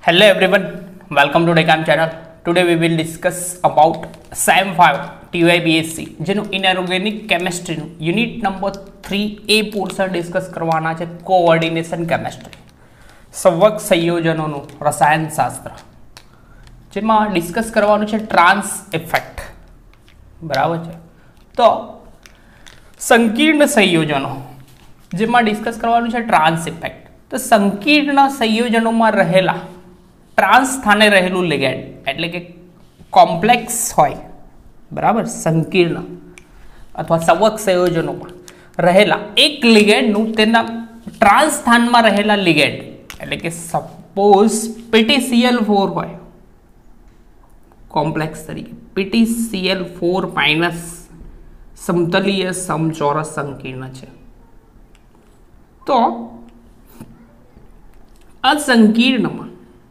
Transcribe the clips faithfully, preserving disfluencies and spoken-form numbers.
Hello everyone, welcome to Decam channel. Today we will discuss about SEM five T Y B S C જેનું inorganic કેમિસ્ટ્રીનું unit number three એ portion discuss કરવાના છે. Coordination chemistry, સંવહન સંયોજનોનું રસાયણશાસ્ત્ર, જેમાં discuss કરવાનું છે ટ્રાન્સ ઇફેક્ટ. બરાબર છે. તો સંકીર્ણ સંયોજનો જેમાં ડિસ્કસ કરવાનું છે ટ્રાન્સ ઇફેક્ટ. તો સંકીર્ણ સંયોજનોમાં રહેલા ટ્રાન્સ સ્થાને રહેલું લિગેન્ડ એટલે કે કોમ્પ્લેક્સ હોય, બરાબર, સંકીર્ણ અથવા સંવહન સંયોજનોમાં રહેલા એક લિગેન્ડનું તેના ટ્રાન્સ સ્થાનમાં રહેલા લિગેન્ડ એટલે કે સપોઝ પીટીસીએલ ફોર હોય કોમ્પ્લેક્સ તરીકે, પીટીસીએલ ફોર માઇનસ સમતલીય સમચોરસ સંકીર્ણ છે. તો આ સંકીર્ણમાં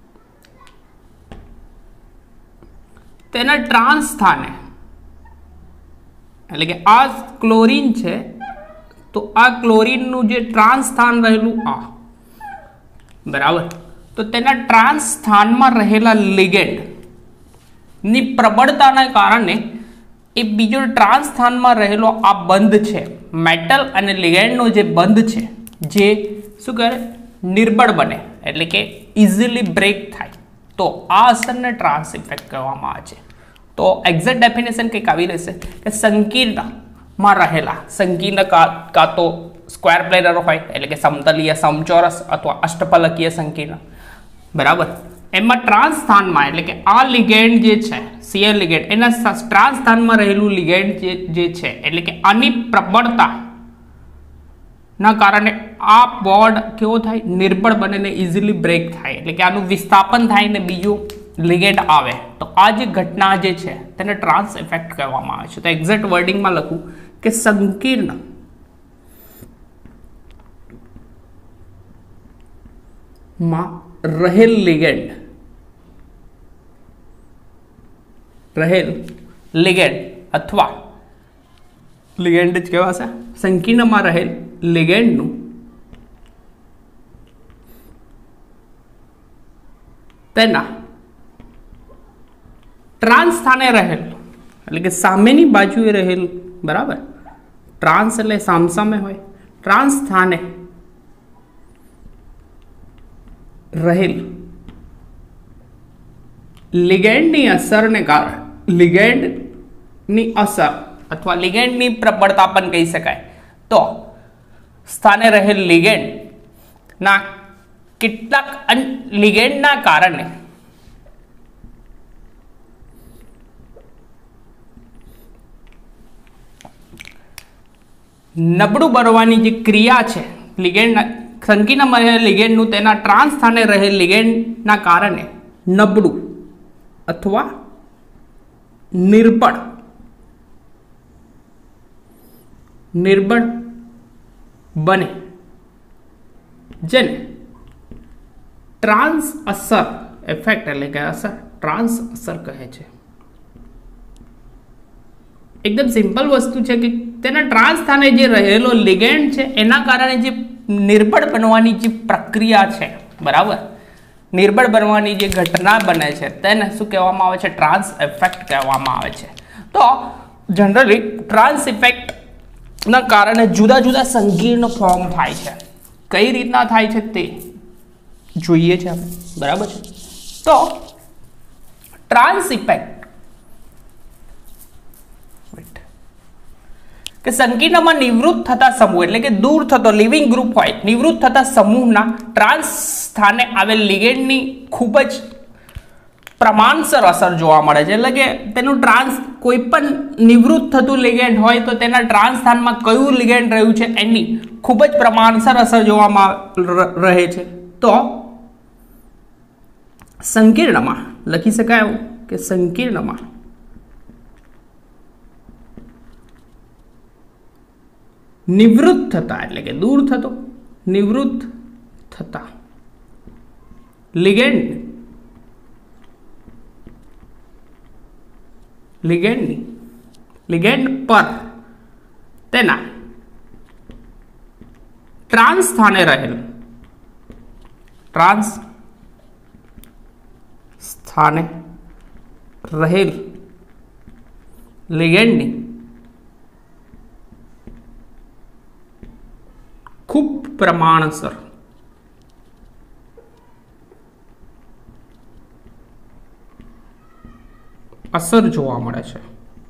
તેના ટ્રાન્સ સ્થાને એટલે કે આ ક્લોરીન છે, તો આ ક્લોરીનનું જે ટ્રાન્સ સ્થાન રહેલું આ, બરાબર, તો તેના ટ્રાન્સ સ્થાનમાં રહેલા લિગેન્ડ ની પ્રબળતાના કારણે એ બીજો ટ્રાન્સ સ્થાનમાં રહેલો આ બંધ છે, મેટલ અને લિગેન્ડનો જે બંધ છે, જે શું કરે, નિર્બળ બને એટલે કે ઇઝીલી બ્રેક થાય. તો આ અસરને ટ્રાન્સ ઇફેક્ટ કહેવામાં આવે છે. તો એક્ઝેક્ટ ડેફિનેશન કંઈક આવી રહેશે કે સંકીર્ણમાં રહેલા, સંકીર્ણ કા તો સ્ક્વેર પ્લેનર હોય એટલે કે સમતલીય સમચોરસ અથવા અષ્ટફલકીય સંકીર્ણ, બરાબર, એમાં ટ્રાન્સ સ્થાનમાં એટલે કે આ લિગેન્ડ જે છે સીએલ લિગેન્ડ, એના ટ્રાન્સ સ્થાનમાં રહેલું લિગેન્ડ જે જે છે એટલે કે આની પ્રબળતા ના કારણે આ બોન્ડ કેવો થાય, નિર્બળ બને ને ઇઝીલી બ્રેક થાય એટલે કે આનું વિસ્થાપન થાય ને બીજું લિગેન્ડ આવે. તો આ જે ઘટના જે છે તેને ટ્રાન્સ ઇફેક્ટ કહેવામાં આવે છે. તો એક્ઝેક્ટ વર્ડિંગમાં લખું કે સંકીર્ણ માં રહેલ લિગેન્ડ રહેલ લિગેન્ડ અથવા લિગેન્ડ જ કહેવાશે, સંકીર્ણમાં રહેલ લિગેન્ડનું તેના ટ્રાન્સ સ્થાને રહેલ એટલે કે સામેની બાજુએ રહેલ, બરાબર, ટ્રાન્સ એટલે સામસામે હોય, ટ્રાન્સ સ્થાને રહેલ લિગેન્ડની અસરને કારણે, લિગેન્ડની અસર અથવા લિગેન્ડની પ્રબળતા પણ કહી શકાય. તો સ્થાને રહેલ લિગેન્ડ ના કેટલાક લિગેન્ડના કારણે નબળું બનવાની જે ક્રિયા છે લિગેન્ડ સંકીર્ણમાં રહેલ લિગેન્ડનું તેના ટ્રાન્સ સ્થાને રહેલ લિગેન્ડના કારણે નબળું અથવા નિર્બળ નિર્બળ બને, જેને ટ્રાન્સ અસર ઇફેક્ટ એટલે કે અસર ટ્રાન્સ અસર કહે છે. એકદમ સિમ્પલ વસ્તુ છે કે તેના ટ્રાન્સ સ્થાને જે રહેલો લિગેન્ડ છે એના કારણે જે નિર્બળ બનવાની જે પ્રક્રિયા છે, બરાબર, નિર્બળ બનવાની જે ઘટના બને છે તેને શું કહેવામાં આવે છે, ટ્રાન્સ ઇફેક્ટ કહેવામાં આવે છે. તો જનરલી ટ્રાન્સ ઇફેક્ટ ના કારણે જુદા જુદા સંકીર્ણ ફોર્મ થાય છે. કઈ રીતના થાય છે તે જોઈએ છે આપણે, બરાબર છે. તો ટ્રાન્સ ઇફેક્ટ કે સંકીર્ણમાં નિવૃત્ત થતા સમૂહ એટલે કે દૂર થતો લિવિંગ ગ્રુપ હોય, નિવૃત્ત થતા સમૂહના ટ્રાન્સ સ્થાને આવેલ લિગેન્ડની ખૂબ જ પ્રમાણસર અસર જોવા મળે છે. એટલે કે તેનું ટ્રાન્સ કોઈ પણ નિવૃત્ત થતું લિગેન્ડ હોય તો તેના ટ્રાન્સ સ્થાનમાં કયું લિગેન્ડ રહ્યું છે એની ખૂબ જ પ્રમાણસર અસર જોવામાં રહે છે. તો સંકીર્ણમાં લખી શકાય એવું કે સંકીર્ણમાં નિવૃત્ત થતા એટલે કે દૂર થતો, નિવૃત્ત થતા લિગેન્ડ લિગેન્ડની લિગેન્ડ પર તેના ટ્રાન્સ સ્થાને રહેલ ટ્રાન્સ સ્થાને રહેલ લિગેન્ડની ખૂબ પ્રમાણસર અસર જોવા મળે છે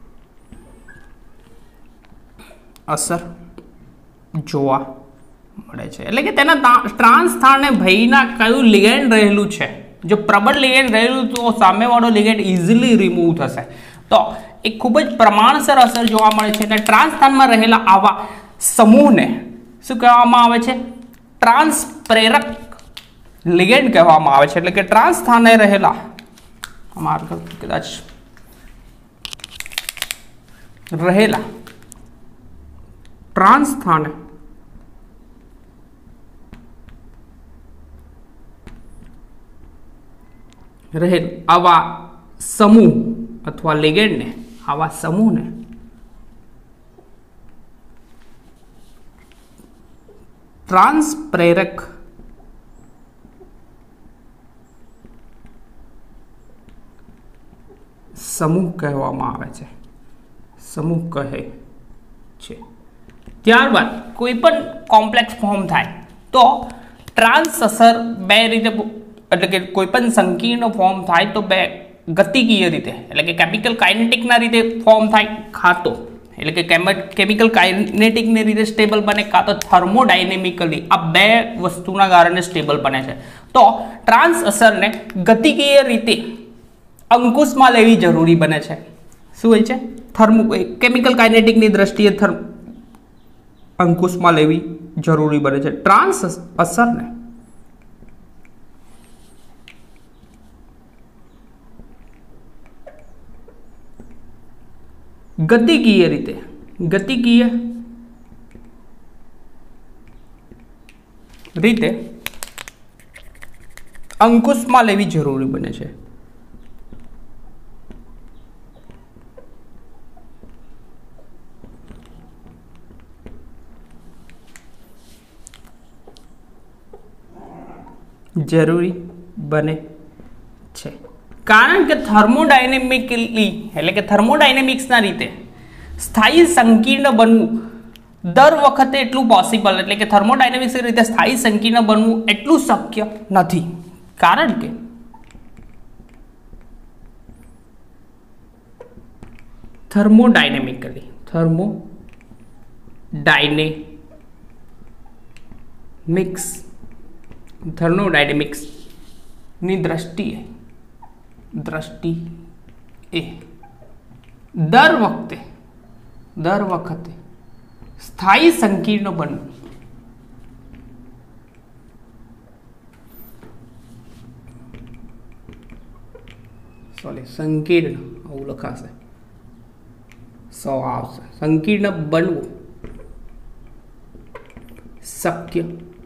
અસર જોવા મળે છે એટલે કે તેના ટ્રાન્સ સ્થાને ભયના કયું લિગેન્ડ રહેલું છે. જો પ્રબળ લિગેન્ડ રહેલું તો સામેવાળો લિગેન્ડ ઇઝીલી રિમૂવ થશે. તો એ ખૂબ જ પ્રમાણસર અસર જોવા મળે છે. અને ટ્રાન્સ સ્થાનમાં રહેલા આવા સમૂહને શું કહેવામાં આવે છે? ટ્રાન્સ પ્રેરક લિગેન્ડ કહેવામાં આવે છે. એટલે કે ટ્રાન્સ સ્થાને રહેલા અમારા કદાચ રહેલા ટ્રાન્સ સ્થાને રહેલ આવા સમૂહ અથવા લિગેન્ડને આવા સમૂહને ટ્રાન્સ પ્રેરક સમૂહ કહેવામાં આવે છે. સમૂહ કહે છે. ત્યારબાદ કોઈ પણ કોમ્પ્લેક્સ ફોર્મ થાય તો ટ્રાન્સ અસર બે રીતે, એટલે કે કોઈ પણ સંકીર્ણ ફોર્મ થાય તો બે ગતિકીય રીતે, એટલે કે કેમિકલ કાઇનેટિકના રીતે ફોર્મ થાય, ખાતો એટલે કે કેમિકલ કાઇનેટિકની રીતે સ્ટેબલ બને, કાં તો થર્મોડાયનેમિકલી. આ બે વસ્તુના કારણે સ્ટેબલ બને છે. તો ટ્રાન્સ અસરને ગતિકીય રીતે અંકુશમાં લેવી જરૂરી બને છે. શું હોય છે? થર્મો કેમિકલ કાઇનેટિકની દ્રષ્ટિએ થર્મ અંકુશમાં લેવી જરૂરી બને છે. ટ્રાન્સ અસરને ગતિકીય રીતે ગતિકીય રીતે અંકુશમાં લેવી જરૂરી બને છે. જરૂરી બને છે કારણ કે થર્મોડાયનેમિકલી એટલે કે થર્મોડાયનેમિક્સના રીતે સ્થાયી સંકીર્ણ બનવું દર વખતે એટલું પોસિબલ, એટલે કે થર્મોડાયનેમિક્સની રીતે સ્થાયી સંકીર્ણ બનવું એટલું શક્ય નથી. કારણ કે થર્મોડાયનેમિકલી થર્મોડાયનેમિક્સ થર્મોડાયનેમિક્સની દ્રષ્ટિએ દ્રષ્ટિએ દર વખતે દર વખતે સ્થાયી સંકીર્ણ બનવું સોરી સંકીર્ણ આવું લખાશે, સો આવશે. સંકીર્ણ બનવું શક્ય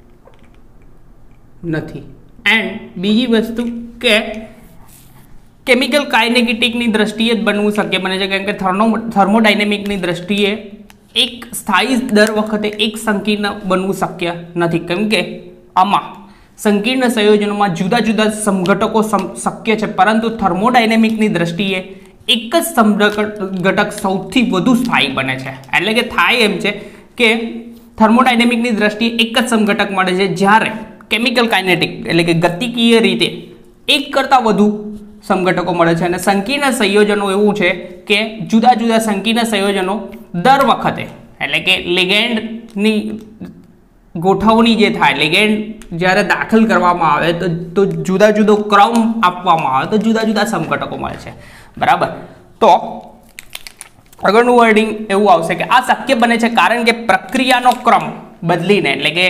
નથી. એન્ડ બીજી વસ્તુ કે કેમિકલ કાઇનેટિકની દ્રષ્ટિએ જ બનવું શક્ય બને છે, કારણ કે થર્મો થર્મોડાયનેમિકની દ્રષ્ટિએ એક સ્થાયી દર વખતે એક સંકીર્ણ બનવું શક્ય નથી, કેમ કે આમાં સંકીર્ણ સંયોજનોમાં જુદા જુદા સમઘટકો શક્ય છે, પરંતુ થર્મોડાયનેમિકની દ્રષ્ટિએ એક જ સમઘટક સૌથી વધુ સ્થાયી બને છે. એટલે કે થાય એમ છે કે થર્મોડાયનેમિકની દ્રષ્ટિએ એક જ સમઘટક મળે છે, જ્યારે કેમિકલ કાઇનેટિક એટલે કે ગતિકીય રીતે એક કરતાં વધુ સમઘટકો મળે છે. અને સંકીર્ણ સંયોજનો એવું છે કે જુદા જુદા સંકીર્ણ સંયોજનો દર વખતે એટલે કે લિગેન્ડની ગોઠવણી જે થાય, લિગેન્ડ જ્યારે દાખલ કરવામાં આવે તો તો જુદા જુદો ક્રમ આપવામાં આવે તો જુદા જુદા સમઘટકો મળે છે. બરાબર. તો આગળનું વર્ડિંગ એવું આવશે કે આ શક્ય બને છે કારણ કે પ્રક્રિયાનો ક્રમ બદલીને, એટલે કે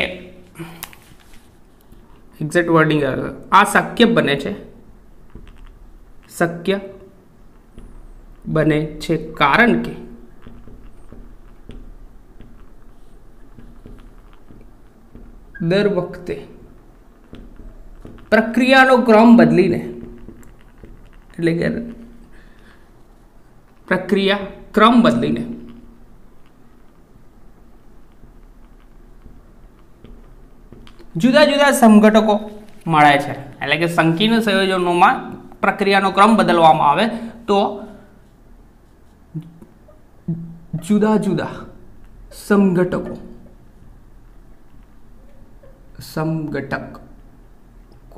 એક્ઝેક્ટ વર્ડિંગ આ શક્ય બને છે શક્ય બને છે કારણ કે દર વખતે પ્રક્રિયાનો ક્રમ બદલીને, એટલે કે પ્રક્રિયા ક્રમ બદલીને જુદા જુદા સમઘટકો મળે છે. એટલે કે સંકીર્ણ સંયોજનોમાં પ્રક્રિયાનો ક્રમ બદલવામાં આવે તો જુદા જુદા સમઘટકો સમઘટકો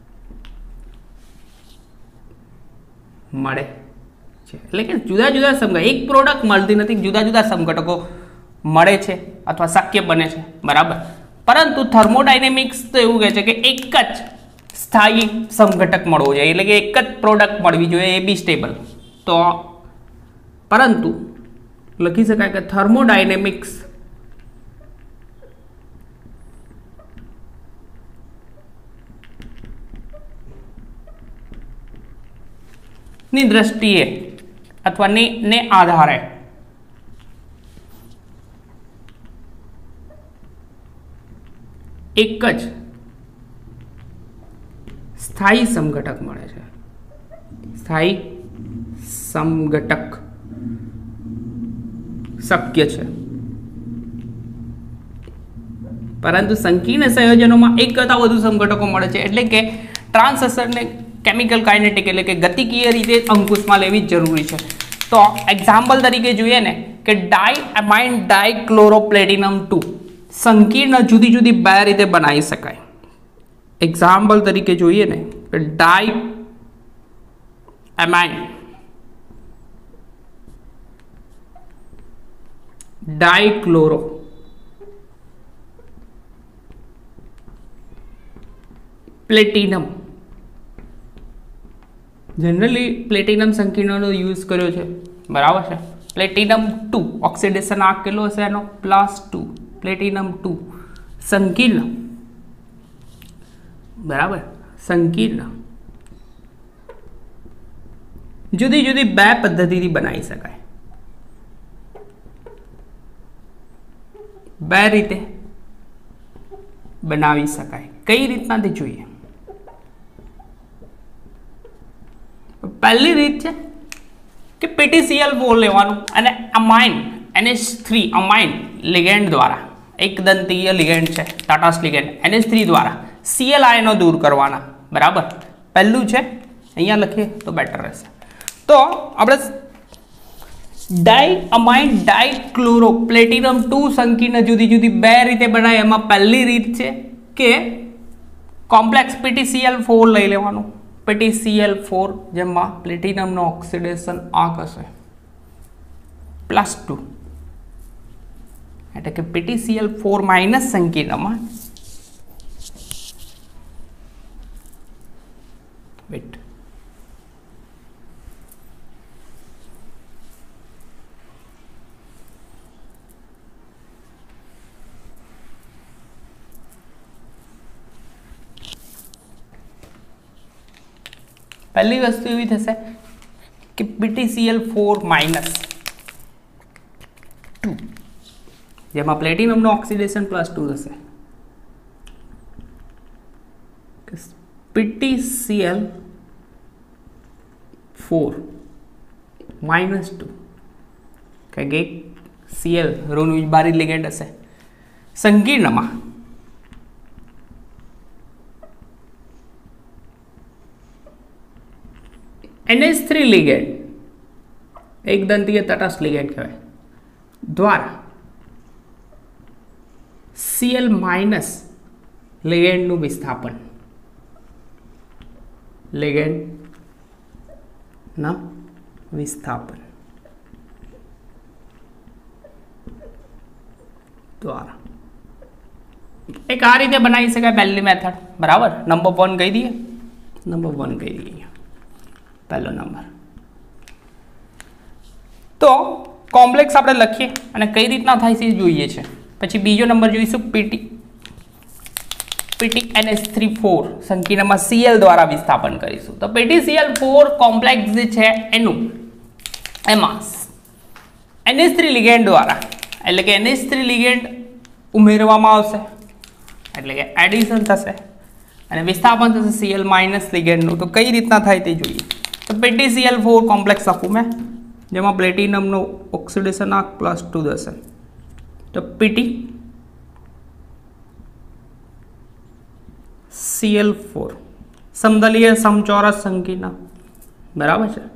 મળે છે, એટલે કે જુદા જુદા સમઘટક, એક પ્રોડક્ટ મળતી નથી, જુદા જુદા સમઘટકો મળે છે અથવા શક્ય બને છે, બરાબર. પરંતુ થર્મોડાયનેમિક્સ તો એવું કહે છે કે એક જ સ્થાયી સમઘટક મળવો જોઈએ, એટલે કે એક જ પ્રોડક્ટ મળવી જોઈએ, એ બી સ્ટેબલ. તો પરંતુ લખી શકાય કે થર્મોડાયનેમિક્સ ની દ્રષ્ટિએ અથવા ને, ને આધારે એક જ સ્થાયી સમઘટક મળે છે, સ્થાયી સમઘટક શક્ય છે. પરંતુ સંકીર્ણ સંયોજનોમાં એક કરતાં વધુ સમઘટકો મળે છે, એટલે કે ટ્રાન્સ અસરને કેમિકલ કાઇનેટિક એટલે કે ગતિકીય રીતે અંકુશમાં લેવી જરૂરી છે. તો એક્ઝામ્પલ તરીકે જોઈએ ને કે ડાયમાઇન ડાયક્લોરોપ્લેટિનમ ટુ સંકીર્ણ જુદી જુદી બે રીતે બનાવી શકાય. એક્ઝામ્પલ તરીકે જોઈએ ને કે diamine dichloro platinum, generally platinum સંકીર્ણનો યુઝ કર્યો છે, બરાબર છે. પ્લેટિનમ ટુ ઓક્સિડેશન આ કેટલો હશે એનો પ્લસ ટુ, પ્લેટિનમ ટુ સંકીર્ણ, બરાબર, સંકીર્ણ જુદી જુદી બે પદ્ધતિથી બનાવી શકાય, બે રીતે બનાવી શકાય. કઈ રીતના તે જોઈએ. પહેલી રીત છે કે પીટીસીએલ ફોર લેવાનું અને amine NH three amine ligand દ્વારા, એક દંતીય લિગેન્ડ છે ટાટાસ લિગેન્ડ, એનએચ થ્રી દ્વારા સીએલ આયનો દૂર કરવાના, બરાબર. પહેલું છે, અહીંયા લખીએ તો બેટર રહેશે. તો આપણે ડાયમાઇન ડાયક્લોરો પ્લેટિનમ ટુ સંકીર્ણ જુદી જુદી બે રીતે બનાય. એમાં પહેલી રીત છે કે કોમ્પ્લેક્સ પીટીસીએલ ફોર લઈ લેવાનું, પીટીસીએલ ફોર જેમાં પ્લેટિનમનો ઓક્સિડેશન આંક હશે પ્લસ ટુ, એટલે કે પીટીસીએલ ફોર માઇનસ સંકીર્ણમાં વેટ પહેલી વસ્તુ એવી થશે કે પીટીસીએલ ફોર માઇનસ ટુ જેમાં પ્લેટિનમનો ઓક્સિડેશન પ્લસ ટુ થશે, પીટીસીએલ ફોર માઇનસ ટુ કારણ કે સીએલ ઋણ બારી લિગેન્ડ હશે સંકીર્ણમાં એનએચ થ્રી લિગેન્ડ, એક દંતીય તટસ્થ લિગેન્ડ કહેવાય, દ્વારા સીએલ માઇનસ લિગેન્ડનું વિસ્થાપન, લિગેન્ડના વિસ્થાપન દ્વારા એક આ રીતે બનાવી શકાય પહેલી મેથડ, બરાબર. નંબર વન કહી દઈએ, નંબર વન કહી દઈએ પહેલો નંબર. તો કોમ્પ્લેક્સ આપણે લખીએ અને કઈ રીતના થાય છે જોઈએ છે. પછી બીજો નંબર જોઈશું Pt Pt NH three four સંકીર્ણમાં સીએલ દ્વારા વિસ્થાપન કરીશું. તો પીટીસીએલ ફોર કોમ્પ્લેક્સ જે છે એનું એમાં એનએચ થ્રી લિગેન્ડ દ્વારા એટલે કે એનએચ થ્રી લિગેન્ડ ઉમેરવામાં આવશે, એટલે કે એડિશન થશે અને વિસ્થાપન થશે સીએલ માઇનસ લિગેન્ડનું. તો કઈ રીતના થાય તે જોઈએ. તો પીટીસીએલ ફોર કોમ્પ્લેક્સ લખું મેં જેમાં પ્લેટિનમનો ઓક્સિડેશન આંક પ્લસ ટુ થશે. તો પીટી સીએલ ફોર સમતલીય સમચોરસ સંકીર્ણ, બરાબર છે.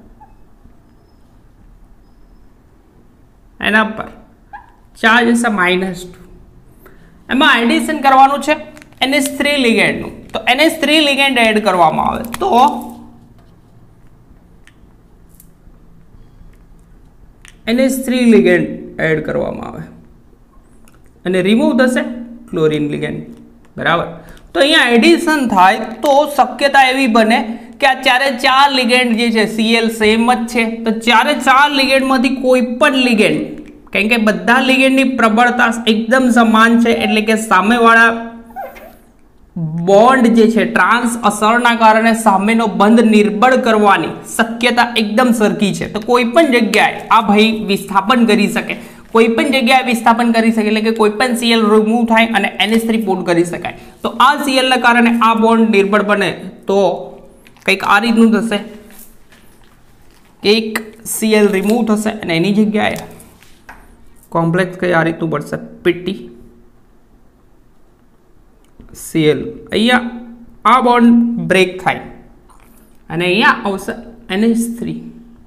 એના પર ચાર્જ હશે માઇનસ ટુ. એમાં એડિશન કરવાનું છે એન એચ થ્રી લિગેન્ડનું. તો N H three ligand add કરવામાં આવે તો N H three ligand add કરવામાં આવે અને રિમૂવ થશે ક્લોરીન લિગેન્ડ, બરાબર. તો અહીંયા એડિશન થાય તો શક્યતા એવી બને કે આ ચારે ચાર લિગેન્ડ જે છે સીએલ સેમ જ છે, તો ચારે ચાર લિગેન્ડમાંથી કોઈ પણ લિગેન્ડ, કારણ કે બધા લિગેન્ડની પ્રબળતા એકદમ સમાન છે, એટલે કે સામેવાળા બોન્ડ જે છે ટ્રાન્સ અસરના કારણે સામેનો બંધ નિર્બળ કરવાની શક્યતા એકદમ સરખી છે. તો કોઈ પણ જગ્યાએ આ ભાઈ વિસ્થાપન કરી શકે, કોઈ પણ જગ્યાએ વિસ્થાપન કરી શકે, એટલે કે કોઈ પણ સીએલ રિમૂવ થાય અને એન એચ થ્રી પુટ કરી શકાય. તો આ સીએલ ના કારણે આ બોન્ડ નિર્બળ બને તો કંઈક આ રીતનું થશે કે એક સીએલ રિમૂવ થશે અને એની જગ્યાએ કોમ્પ્લેક્સ કઈ આ રીતનું પડશે પીટી સીએલ. અહીંયા આ બોન્ડ બ્રેક થાય અને અહીંયા આવશે એન એચ થ્રી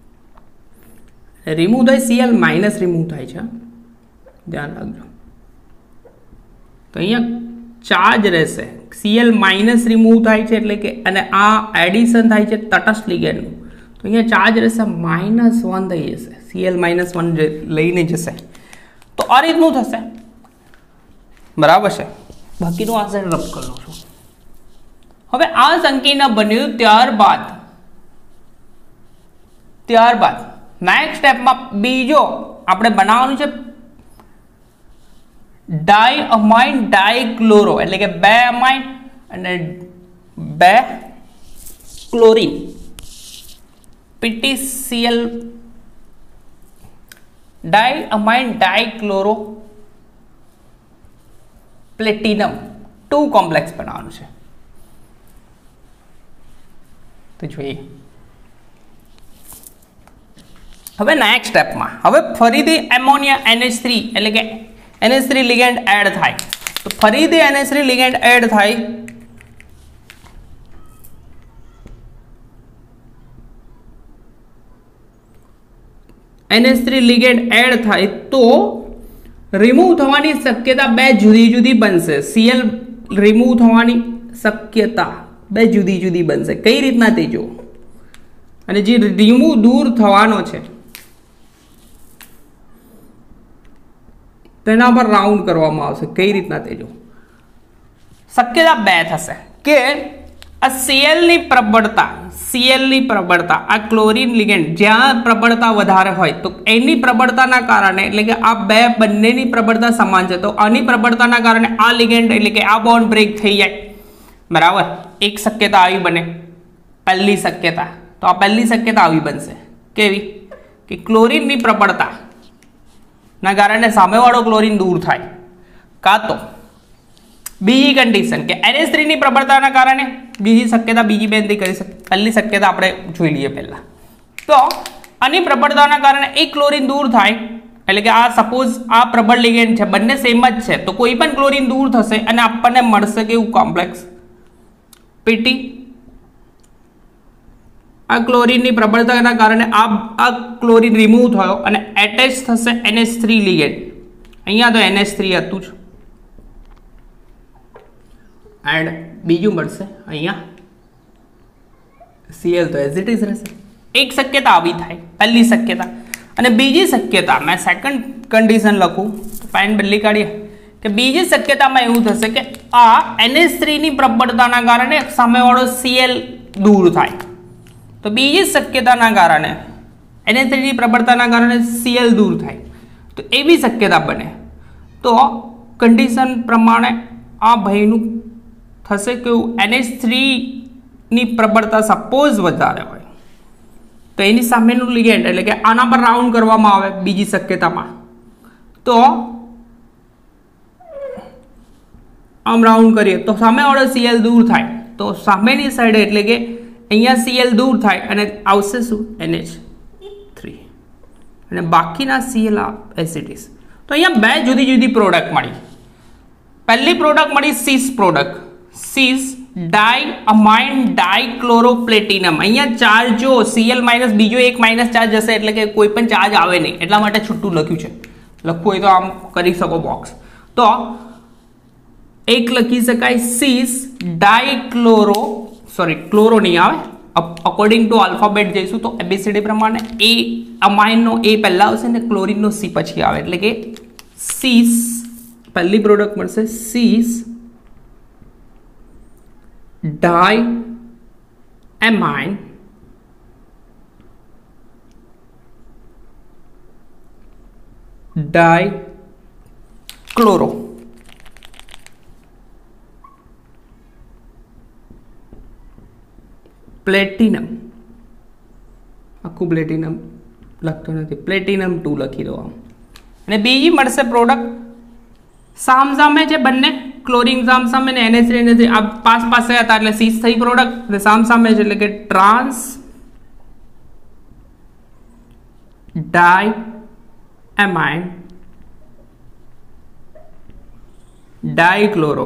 રિમૂવ થાય, સીએલ માઇનસ રિમૂવ થાય છે, ધ્યાન રાખજો. તો અહીંયા ચાર્જ રહેશે, સીએલ માઇનસ રિમૂવ થાય છે એટલે કે અને આ એડિશન થાય છે તટસ્થ લિગેન્ડનું. તો અહીંયા ચાર્જ રહેશે માઇનસ વન થઈ જશે, સીએલ માઇનસ વન લઈને જશે. તો આ રીતનું થશે, બરાબર છે. બાકીનું આ સાઈડ રફ કરી લઉં છું. હવે આ સંકીર્ણ બન્યું ત્યારબાદ ત્યારબાદ નેક્સ્ટ સ્ટેપમાં બીજો આપણે બનાવવાનું છે ડાયઅમાઇન ડાયક્લોરો, એટલે કે બે અમાઇન અને બે chlorine PtCl diamine dichloro platinum two complex બનાવવાનું છે. તો જોઈએ હવે નેક્સ્ટ સ્ટેપમાં હવે ફરીથી એમોનિયા એન એચ થ્રી એટલે કે N H three ligand add થાય. તો ફરીથી N H three ligand add થાય N H three ligand add થાય તો રિમૂવ થવાની શક્યતા બે જુદી જુદી બનશે. સીએલ રિમૂવ થવાની શક્યતા બે જુદી જુદી બનશે. કઈ રીતના તે જો, અને જે રિમૂવ દૂર થવાનો છે તેના પર રાઉન્ડ કરવામાં આવશે. કઈ રીતના તે જો, શક્યતા બે થશે કે આ સીએલ ની પ્રબળતા સીએલ ની પ્રબળતા આ ક્લોરીન લિગેન્ડ જ્યાં પ્રબળતા વધારે હોય તો એની પ્રબળતાના કારણે, એટલે કે આ બે બંનેની પ્રબળતા સમાન છે, તો આની પ્રબળતાના કારણે આ લિગેન્ડ એટલે કે આ બોન્ડ બ્રેક થઈ જાય, બરાબર. એક શક્યતા આવી બને, પહેલી શક્યતા. તો આ પહેલી શક્યતા આવી બનશે, કેવી કે ક્લોરીનની પ્રબળતા ના કારણે સામેવાળો ક્લોરીન દૂર થાય, કાં તો બીજી કન્ડિશન કે એન એચ થ્રી ની પ્રબળતાના કારણે બીજી શક્યતા બીજી બેનથી કરી શકે. પહેલી શક્યતા આપણે જોઈ લઈએ પહેલા. તો આની પ્રબળતાના કારણે એક ક્લોરીન દૂર થાય, એટલે કે આ સપોઝ આ પ્રબળ લિગેન્ડ છે, બંને સેમ જ છે, તો કોઈ પણ ક્લોરીન દૂર થશે અને આપણને મળશે કેવું કોમ્પ્લેક્સ પીટી. આ ક્લોરીનની પ્રબળતાના કારણે આ આ ક્લોરીન રિમૂવ થયો અને એટેચ થશે એન એચ થ્રી લિગેન્ડ. અહીંયા તો એન એચ થ્રી હતું જ, એન્ડ બીજું મળશે અહીંયા સીએલ, તો એઝ ઇટ ઇઝ રહેશે. એક શક્યતા આવી થાય, પહેલી શક્યતા. અને બીજી શક્યતા મેં સેકન્ડ કન્ડિશન લખું, ફાઇન બદલી કાઢીએ કે બીજી શક્યતામાં એવું થશે કે આ એન એચ થ્રી ની પ્રબળતાના કારણે સામેવાળો સીએલ દૂર થાય. તો બીજી શક્યતાના કારણે એન એચ થ્રી ની પ્રબળતાના કારણે સીએલ દૂર થાય, તો એવી શક્યતા બને. તો કન્ડિશન પ્રમાણે આ ભાઈનું થશે કેવું, એન એચ થ્રી ની પ્રબળતા સપોઝ વધારે હોય તો એની સામેનું લિગેન્ડ એટલે કે આના પર રાઉન્ડ કરવામાં આવે બીજી શક્યતામાં. તો આમ રાઉન્ડ કરીએ તો સામેવાળો સીએલ દૂર થાય, તો સામેની સાઈડ એટલે કે અહીંયા સીએલ દૂર થાય અને આવશે શું એન એચ થ્રી અને બાકીના સીએલ એસિડિસ. તો અહીંયા બે જુદી જુદી પ્રોડક્ટ મળી. પહેલી પ્રોડક્ટ મળી સીસ પ્રોડક્ટ, સીસ ડાયઅમાઇન ડાયક્લોરોપ્લેટિનમ. અહીંયા ચાર્જ જો Cl માઇનસ બીજો એક માઇનસ ચાર્જ હશે એટલે કે કોઈ પણ ચાર્જ આવે નહીં, એટલા માટે છૂટું લખ્યું છે. લખવું હોય તો આમ કરી શકો બોક્સ. તો એક લખી શકાય સીસ ડાયક્લોરો, સોરી ક્લોરો નહીં આવે, અકોર્ડિંગ ટુ આલ્ફાબેટ જઈશું તો એબીસીડી પ્રમાણે એ અમાઇનનો એ પહેલા આવશે ને ક્લોરીનનો સી પછી આવે, એટલે કે સીસ પહેલી પ્રોડક્ટ મળશે સીસ ડાયએમાઇન ડાયક્લોરો પ્લેટિનમ. આખું પ્લેટિનમ લખતો નથી, પ્લેટિનમ ટુ લખી દો. અને બીજી મળશે પ્રોડક્ટ સામ સામે છે બંને, ક્લોરીન સામ સામે ને એનએચ થ્રી આ પાસ પાસે હતા એટલે સીસ થઈ પ્રોડક્ટ, અને સામ સામે છે એટલે કે trans diamine dichloro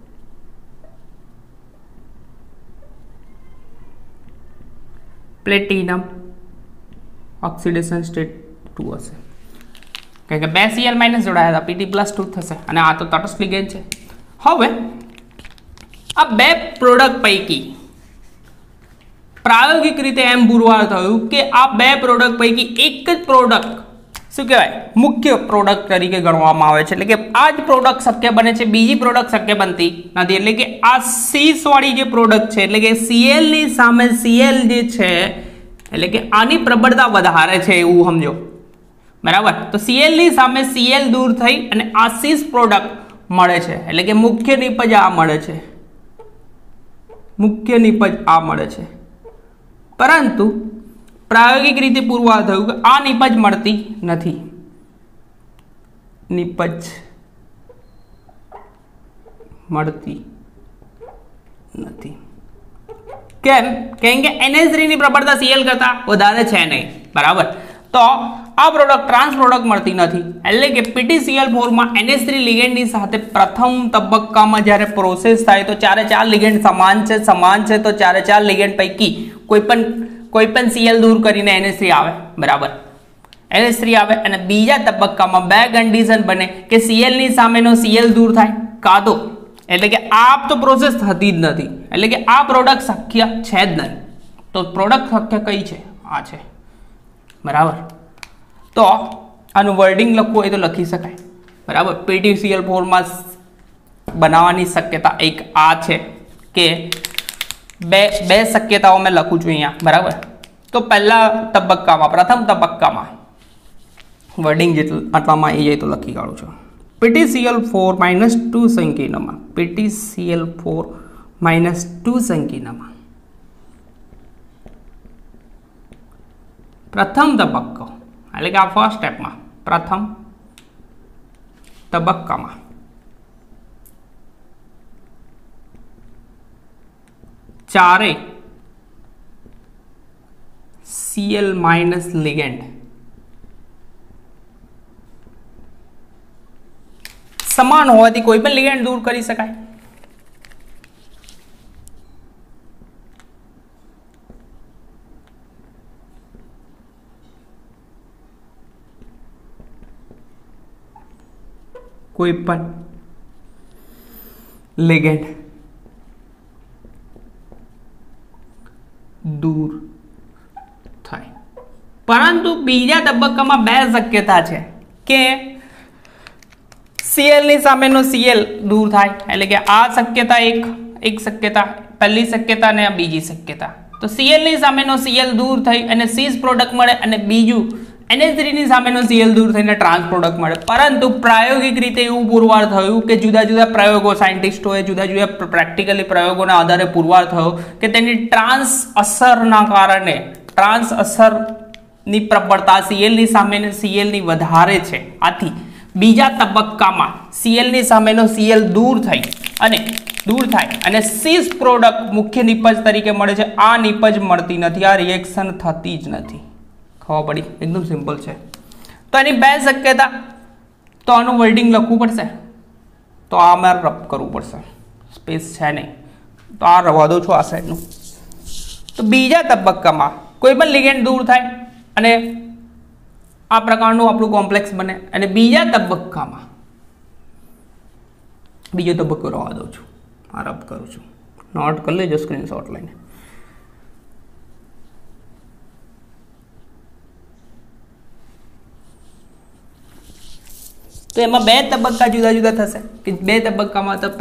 platinum oxidation state two હશે, કારણ કે બે Cl માઇનસ જોડાયા હતા, Pd પ્લસ ટુ થશે, અને આ તો તટસ્થ લિગેન્ડ છે. હવે આ બે પ્રોડક્ટ પૈકી પ્રાયોગિક રીતે એમ પુરવાર થયું કે આ બે પ્રોડક્ટ પૈકી એક જ પ્રોડક્ટ શું કહેવાય મુખ્ય પ્રોડક્ટ તરીકે ગણવામાં આવે છે, એટલે કે આ જ પ્રોડક્ટ શક્ય બને છે, બીજી પ્રોડક્ટ શક્ય બનતી નથી. એટલે કે આ સીસ વાળી જે પ્રોડક્ટ છે એટલે કે Cl ની સામે Cl જે છે એટલે કે આની પ્રબળતા વધારે છે એવું સમજો, બરાબર. તો Cl ની સામે Cl દૂર થઈ અને આ સીસ પ્રોડક્ટ મળે છે, એટલે કે મુખ્ય નિપજ આ મળે છે, મુખ્ય નિપજ આ મળે છે. પરંતુ પ્રાયોગિક રીતે પુરવાર થયું કે આ નિપજ મળતી નથી, નિપજ મળતી નથી. કેમ? કેમ કે એનએચ થ્રી ની પ્રબળતા Cl કરતા વધારે છે નહીં, બરાબર. તો આ પ્રોડક્ટ ટ્રાન્સ પ્રોડક્ટ મળતી નથી, એટલે કે પીટીસીએલ ફોર માં એનએચ થ્રી લિગેન્ડની સાથે પ્રથમ તબક્કામાં જ્યારે પ્રોસેસ થાય તો ચારે ચાર લિગેન્ડ સમાન છે, સમાન છે તો ચારે ચાર લિગેન્ડ પૈકી કોઈ પણ કોઈ પણ Cl દૂર કરીને એનએચ થ્રી આવે, બરાબર. એનએચ થ્રી આવે અને બીજા તબક્કામાં બે કન્ડિશન બને કે Cl ની સામેનો Cl દૂર થાય કાં તો, એટલે કે આ તો પ્રોસેસ થતી જ નથી, એટલે કે આ પ્રોડક્ટ શક્ય છે જ નહીં. તો પ્રોડક્ટ શક્ય કઈ છે? આ છે, બરાબર. તો આનું વર્ડિંગ લખવું હોય તો લખી શકાય, બરાબર. પીટીસીએલ ફોર માં બનાવવાની શક્યતા એક આ છે કે બે બે શક્યતાઓ મેં લખું છું અહીંયા, બરાબર. તો પહેલા તબક્કામાં પ્રથમ તબક્કામાં વર્ડિંગ જેટલું આટલામાં એ જાય તો લખી કાઢું છું. પીટીસીએલ ફોર માઇનસ ટુ સંકીર્ણમાં પીટીસીએલ ફોર માઇનસ ટુ સંકીર્ણમાં પ્રથમ તબક્કો એટલે કે આ ફર્સ્ટ સ્ટેપમાં પ્રથમ તબક્કામાં ચારે Cl માઇનસ લિગેન્ડ સમાન હોવાથી કોઈ પણ લિગેન્ડ દૂર કરી શકાય. કોઈ પણ લિગેન્ડ દૂર થાય, પરંતુ બીજા તબક્કામાં બે શક્યતા છે કે Cl ની સામેનો Cl દૂર થાય, એટલે કે આ શક્યતા એક એક શક્યતા પહેલી શક્યતા અને આ બીજી શક્યતા. તો Cl ની સામેનો Cl દૂર થઈ અને સીસ પ્રોડક્ટ મળે, અને બીજું એનએચ થ્રી ની સામેનો Cl દૂર થઈને ટ્રાન્સ પ્રોડક્ટ મળે. પરંતુ પ્રાયોગિક રીતે એવું પુરવાર થયું કે જુદા જુદા પ્રયોગો સાયન્ટિસ્ટોએ જુદા જુદા પ્રેક્ટિકલી પ્રયોગોના આધારે પુરવાર થયો કે તેની ટ્રાન્સ અસરના કારણે ટ્રાન્સ અસરની પ્રબળતા Cl ની સામેની Cl ની વધારે છે. આથી બીજા તબક્કામાં Cl ની સામેનો Cl દૂર થઈ અને દૂર થાય અને સીસ પ્રોડક્ટ મુખ્ય નિપજ તરીકે મળે છે. આ નિપજ મળતી નથી, આ રિએક્શન થતી જ નથી. ખબર પડી? એકદમ સિમ્પલ છે. તો એની બે શક્યતા, તો આનું વર્ડિંગ લખવું પડશે, તો આ મારે રબ કરવું પડશે, સ્પેસ છે નહીં. તો આ રવા દઉં છું આ સાઈડનું. તો બીજા તબક્કામાં કોઈ પણ લિગેન્ડ દૂર થાય અને આ પ્રકારનું આપણું કોમ્પ્લેક્સ બને, અને બીજા તબક્કામાં બીજો તબક્કો રવા દઉં છું, આ રબ કરું છું, નોટ કરી લેજો સ્ક્રીનશોટ લઈને. તો એમાં બે તબક્કા જુદા જુદા થશે કે બે તબક્કામાં તો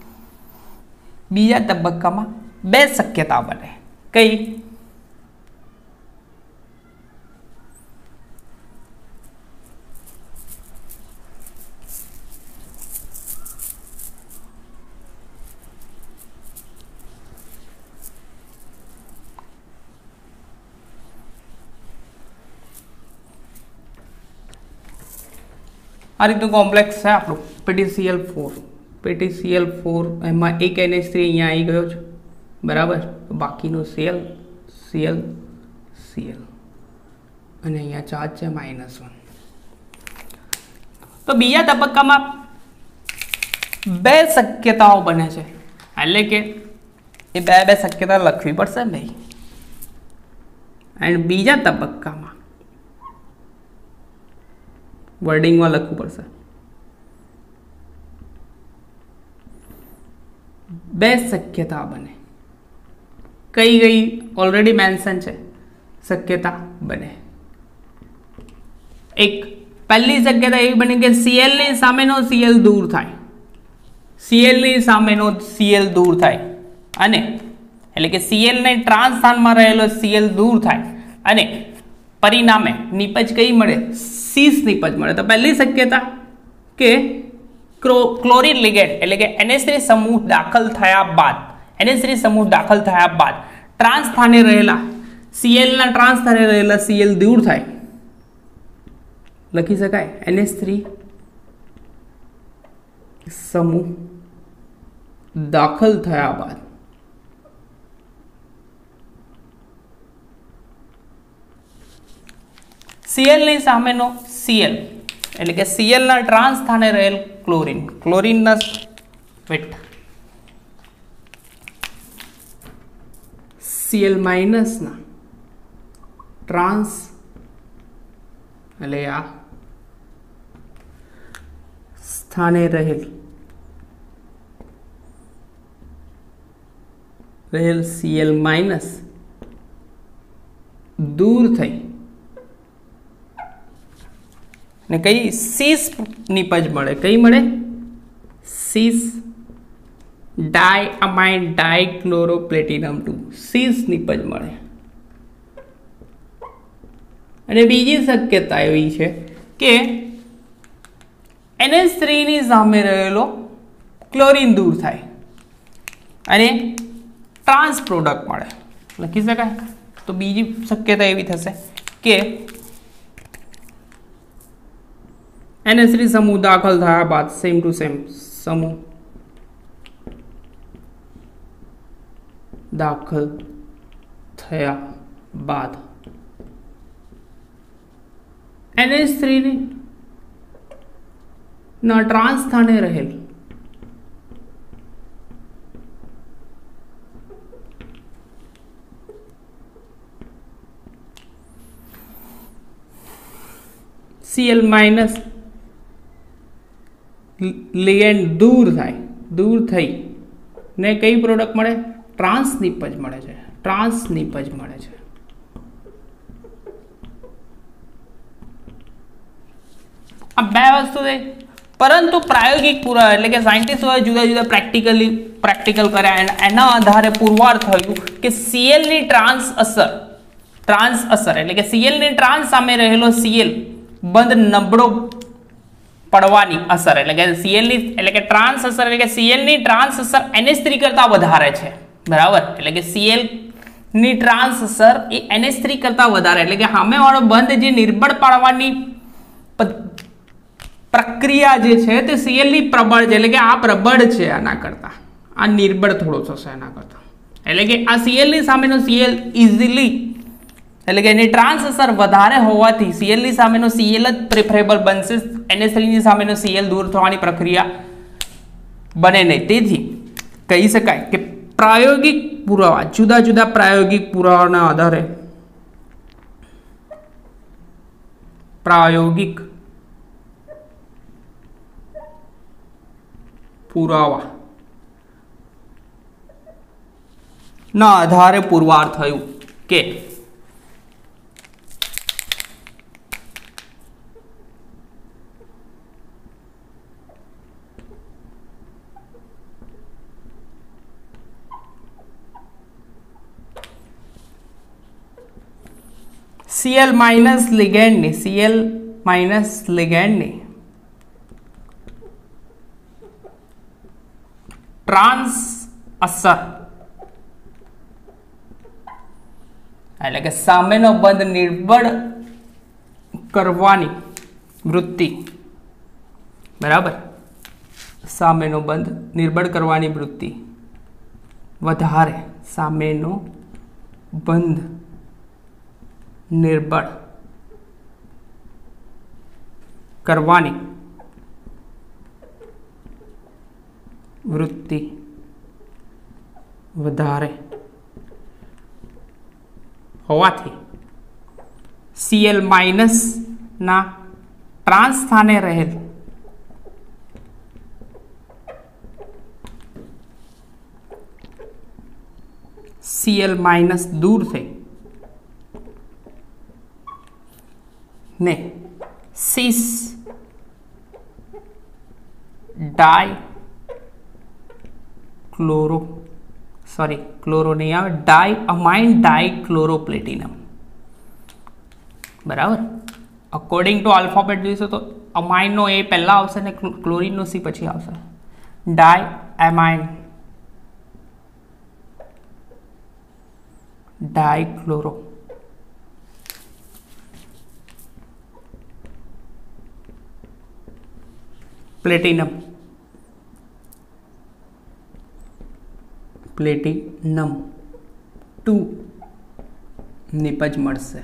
બીજા તબક્કામાં બે શક્યતા બને. કઈ? આ રીતનું કોમ્પ્લેક્સ છે આપણું પીટીસીએલ ફોર. પીટીસીએલ ફોર એમાં એક એનએચ થ્રી અહીંયા આવી ગયો છે, બરાબર. બાકીનું સીએલ સીએલ સીએલ અને અહીંયા ચાર્જ છે માઇનસ વન. તો બીજા તબક્કામાં બે શક્યતાઓ બને છે, એટલે કે એ બે બે શક્યતા લખવી પડશે ભાઈ. એન્ડ બીજા તબક્કામાં વર્ડિંગમાં લખવું પડશે. બે શક્યતા બને. કઈ કઈ ઓલરેડી મેન્શન છે શક્યતા બને. એક પહેલી શક્યતા એવી બને કે સીએલ ની સામેનો સીએલ દૂર થાય, સીએલ ની સામેનો સીએલ દૂર થાય અને એટલે કે સીએલ ને ટ્રાન્સ સ્થાનમાં રહેલો સીએલ દૂર થાય અને પરિણામે નિપજ કઈ મળે? સીસ નિપજ મળે. તો પહેલી શક્યતા કે ક્લોરીન લિગેન્ડ એટલે કે એનએચ થ્રી સમૂહ દાખલ થયા બાદ એનએચ થ્રી સમૂહ દાખલ થયા બાદ ટ્રાન્સ સ્થાને રહેલા સીએલ ના ટ્રાન્સ સ્થાને રહેલા સીએલ દૂર થાય. લખી શકાય એનએચ થ્રી સમૂહ દાખલ થયા બાદ સીએલ ની સામેનો સીએલ એટલે કે સીએલ ના ટ્રાન્સ સ્થાને રહેલ ક્લોરીન ક્લોરીન ના વેટ સીએલ માઇનસ ના ટ્રાન્સ એટલે આ સ્થાને રહેલ રહેલ સીએલ માઇનસ દૂર થઈ ને કઈ સીસ નિપજ મળે. કઈ મળે? સીસ ડાયઅમાઇન ડાયક્લોરોપ્લેટિનમ ટુ સીસ નિપજ મળે. અને બીજી શક્યતા એવી છે કે એનએચ થ્રી ની સામે રહેલો ક્લોરીન દૂર થાય અને ટ્રાન્સ પ્રોડક્ટ મળે. લખી શકાય. તો બીજી શક્યતા એવી થશે કે એનએચ થ્રી સમૂહ દાખલ થયા બાદ સેમ ટુ સેમ સમૂહ દાખલ થયા બાદ એનએચ થ્રી ની ના ટ્રાન્સ સ્થાને રહેલ સીએલ માઇનસ લિગેન્ડ દૂર થાય દૂર થઈ ને કઈ પ્રોડક્ટ મળે? ટ્રાન્સ નિપજ મળે છે. ટ્રાન્સ નિપજ મળે છે. આ બે વસ્તુ છે, પરંતુ પ્રાયોગિક પુરાવા એટલે કે સાયન્ટિસ્ટોએ જુદા જુદા પ્રેક્ટિકલી પ્રેક્ટિકલ કર્યા અને એના આધારે પુરવાર થયું કે સીએલ ની ટ્રાન્સ અસર ટ્રાન્સ અસર એટલે કે સીએલ ની ટ્રાન્સ સામે રહેલો સીએલ બંધ નબળો પડવાની અસર એટલે કે સીએલ ની એટલે કે ટ્રાન્સ અસર એટલે કે સીએલ ની ટ્રાન્સ અસર એનએચ થ્રી કરતા વધારે છે, બરાબર. એટલે કે સીએલ ની ટ્રાન્સ અસર એ એનએચ થ્રી કરતા વધારે એટલે કે સામે વાળો બંધ જે નિર્બળ પાડવાની પ્રક્રિયા જે છે તે સીએલ ની પ્રબળ છે એટલે કે આ પ્રબળ છે આના કરતા, આ નિર્બળ થોડો થશે એના કરતા. એટલે કે આ સીએલ ની સામેનો સીએલ ઇઝીલી એટલે કે એની ટ્રાન્સ અસર વધારે હોવાથી સીએલ ની સામેનો સીએલ જ પ્રિફરેબલ બનશે. એનએચ થ્રી ની સામેનો સીએલ દૂર થવાની પ્રક્રિયા બને નહીં. તેથી કહી શકાય કે પ્રાયોગિક પુરાવા, જુદા જુદા પ્રાયોગિક પુરાવાના આધારે પ્રાયોગિક પુરાવા ના આધારે પુરવાર થયું કે Cl માઇનસ લિગેન્ડ ની Cl માઇનસ લિગેન્ડ ની ટ્રાન્સ અસર એટલે કે સામેનો બંધ નિર્બળ કરવાની વૃત્તિ, બરાબર, સામેનો બંધ નિર્બળ કરવાની વૃત્તિ વધારે, સામેનો બંધ નિર્બળ કરવાની વૃત્તિ વધારે હોવાથી Cl માઇનસ ના ટ્રાન્સ સ્થાને રહેલ Cl માઇનસ દૂર થઈ ને cis dichloro sorry chloro નહીં આવે, ડાઈ અમાઇન ડાઈ ક્લોરોપ્લેટિનમ, બરાબર. અકોર્ડિંગ ટુ આલ્ફાબેટ જોઈશું તો અમાઇનનો એ પહેલા આવશે ને ક્લોરીનનો સી પછી આવશે. Diamine dichloro platinum platinum two નિપજ મળશે.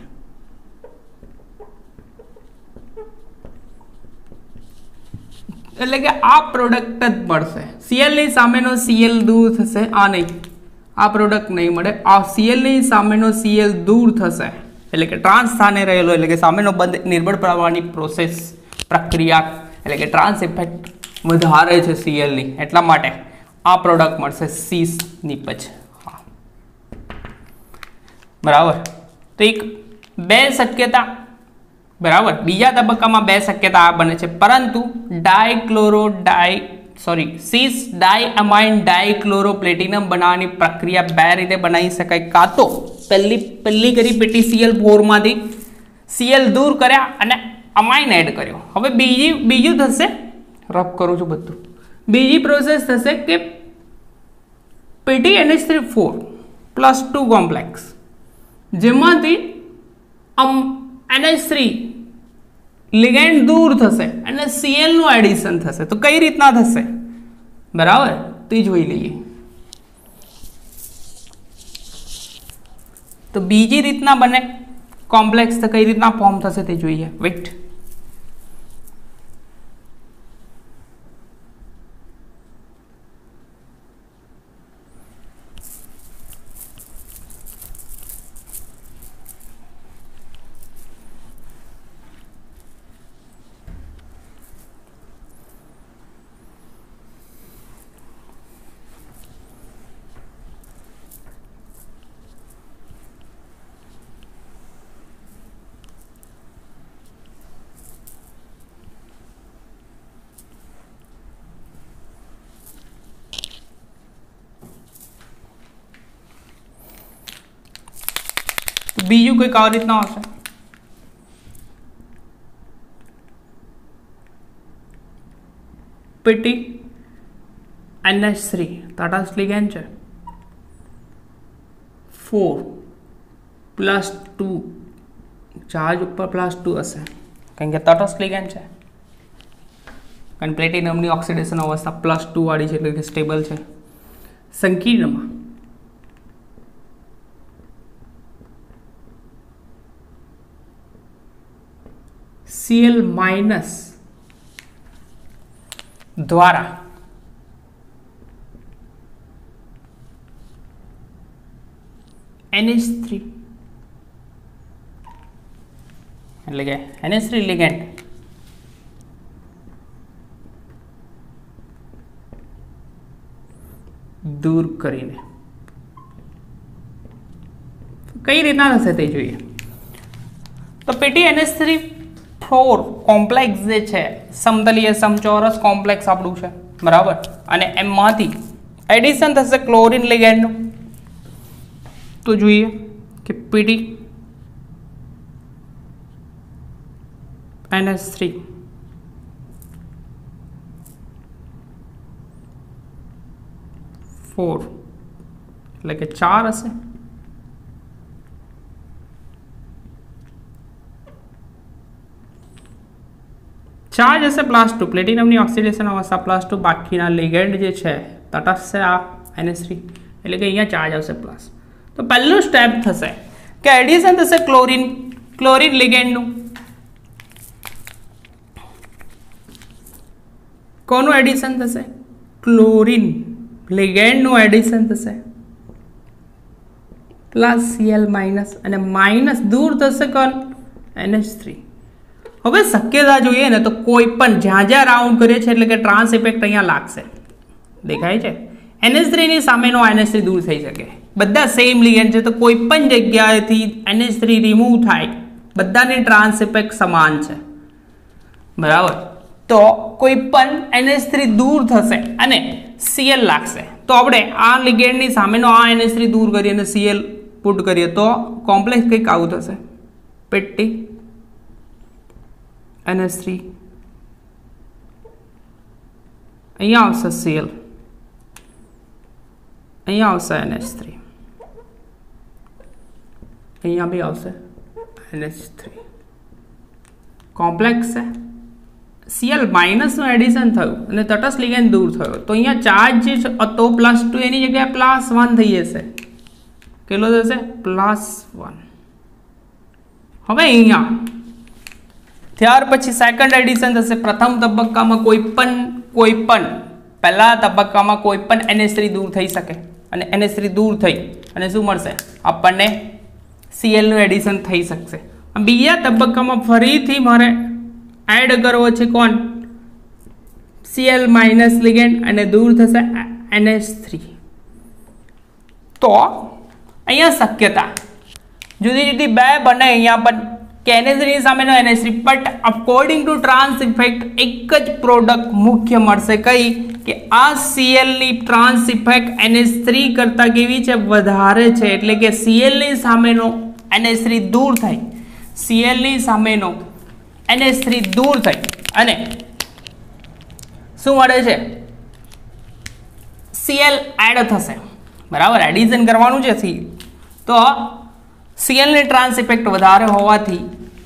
એટલે કે આ પ્રોડક્ટ જ મળશે. Cl ની સામેનો Cl દૂર થશે, આ નહીં, આ પ્રોડક્ટ નહીં મળે. આ Cl ની સામેનો Cl દૂર થશે એટલે કે ટ્રાન્સ સ્થાને રહેલો, એટલે કે સામેનો બંધ નિર્બળ કરવાની પ્રોસેસ પ્રક્રિયા, એટલે કે ટ્રાન્સ ઇફેક્ટ વધારે છે Cl ની, એટલા માટે આ પ્રોડક્ટ મળશે સીસ નિપજ. હા, બરાબર. તો એક બે શક્યતા, બરાબર, બીજા તબક્કામાં બે શક્યતા આ બને છે, પરંતુ ડાયક્લોરો ડાય સોરી સીસ ડાયઅમાઇન ડાયક્લોરોપ્લેટિનમ બનાવવાની પ્રક્રિયા બે રીતે બનાવી શકાય. કાં તો પહેલી પહેલી કરી પેટી Cl ફોર માંથી Cl દૂર કર્યા અને અમાઇન એડ કર્યો. હવે બીજી બીજું થશે, રફ કરું છું બધું, બીજી પ્રોસેસ થશે કે Pt N H three four plus two complex, જેમાંથી એન એચ થ્રી લિગેન્ડ દૂર થશે અને Cl નું એડિશન થશે. તો કઈ રીતના થશે, બરાબર, તે જોઈ લઈએ. તો બીજી રીતના બને કોમ્પ્લેક્સ, તો કઈ રીતના ફોર્મ થશે તે જોઈએ. વેઇટ, બીજું કંઈક આ રીતના હશે. પેટી એન એચ થ્રી તટસ્થ લિગેન્ડ છે, ફોર પ્લસ ટુ ચાર્જ ઉપર પ્લસ ટુ હશે, કારણ કે તટસ્થ લિગેન્ડ છે, કારણ પ્લેટિનમની ઓક્સિડેશન અવસ્થા પ્લસ ટુ વાળી છે, એટલે કે સ્ટેબલ છે. સંકીર્ણમાં Cl માઇનસ દ્વારા એન એચ થ્રી એટલે કે એન એચ થ્રી લિગેન્ડ દૂર કરીને કઈ રીતના થશે તે જોઈએ. તો Pt N H three four complex જે છે સમતલીય સમચોરસ કોમ્પ્લેક્સ આપણું છે બરાબર, અને એમાંથી એડિશન થશે ક્લોરીન લિગેન્ડનું. તો જોઈએ કે PT N H three four એટલે કે ચાર હશે. ચાર્જ હશે પ્લસ ટુ, પ્લેટિનમની ઓક્સિડેશન અવસ્થા પ્લસ ટુ, બાકીના લિગેન્ડ જે છે તટસ્થ છે આ એન એચ થ્રી એટલે કે અહીંયા ચાર્જ આવશે પ્લસ. તો પહેલું સ્ટેપ થશે કે એડિશન થશે ક્લોરીન ક્લોરીન લિગેન્ડનું. કોનું એડિશન થશે? ક્લોરીન લિગેન્ડનું એડિશન થશે પ્લસ સીએલ માઇનસ, અને માઇનસ દૂર થશે કોણ? N H three. હવે શક્યતા જોઈએ ને તો કોઈ પણ જ્યાં જ્યાં રાઉન્ડ કરીએ છીએ એટલે કે ટ્રાન્સ ઇફેક્ટ અહીંયા લાગશે, દેખાય છે. એન એચ થ્રી ની સામેનો એન એચ થ્રી દૂર થઈ શકે, બધા સેમ લિગેન્ડ છે તો કોઈ પણ જગ્યાએથી એન એચ થ્રી રિમૂવ થાય, બધાની ટ્રાન્સ ઇફેક્ટ સમાન છે બરાબર. તો કોઈ પણ એન એચ થ્રી દૂર થશે અને સીએલ લાગશે, તો આપણે આ લિગેન્ડની સામેનો આ એન એચ થ્રી દૂર કરીએ અને સીએલ પુટ કરીએ તો કોમ્પ્લેક્સ કંઈક આવું થશે. પેટી એન એચ થ્રી અહીંયા આવશે સીએલ, અહીંયા આવશે એન એચ થ્રી, અહીંયા બી આવશે એન એચ થ્રી. કોમ્પ્લેક્સ છે, સીએલ માઇનસનું એડિશન થયું અને તટસ્થ લિગેન્ડ દૂર થયો તો અહીંયા ચાર્જ જે હતો પ્લસ ટુ એની જગ્યાએ પ્લસ વન થઈ જશે. કેટલો થશે? Plus one. હવે અહીંયા ત્યાર પછી સેકન્ડ એડિશન થશે. પ્રથમ તબક્કામાં કોઈ પણ કોઈ પણ પહેલા તબક્કામાં કોઈ પણ એન એચ થ્રી દૂર થઈ શકે અને એન એચ થ્રી દૂર થઈ અને શું મળશે આપણને? સીએલનું એડિશન થઈ શકશે. બીજા તબક્કામાં ફરીથી મારે એડ કરવો છે કોણ? સીએલ માઇનસ લિગેન્ડ અને દૂર થશે એન એચ થ્રી. તો અહીંયા શક્યતા જુદી જુદી બે બને અહીંયા પણ કે એન એચ થ્રી સામેનો N H three, but according to trans effect એક જ પ્રોડક્ટ મુખ્ય મળશે. કઈ? કે આ સીએલ ની trans effect N H three કરતા કેવી છે? વધારે છે. એટલે કે સીએલ ની સામેનો એન એચ થ્રી દૂર થઈ, સીએલ ની સામેનો એન એચ થ્રી દૂર થઈ અને શું મળે છે? સીએલ એડ થશે બરાબર, એડિશન કરવાનું છે સી. તો સીએલ ની ટ્રાન્સ ઇફેક્ટ વધારે હોવાથી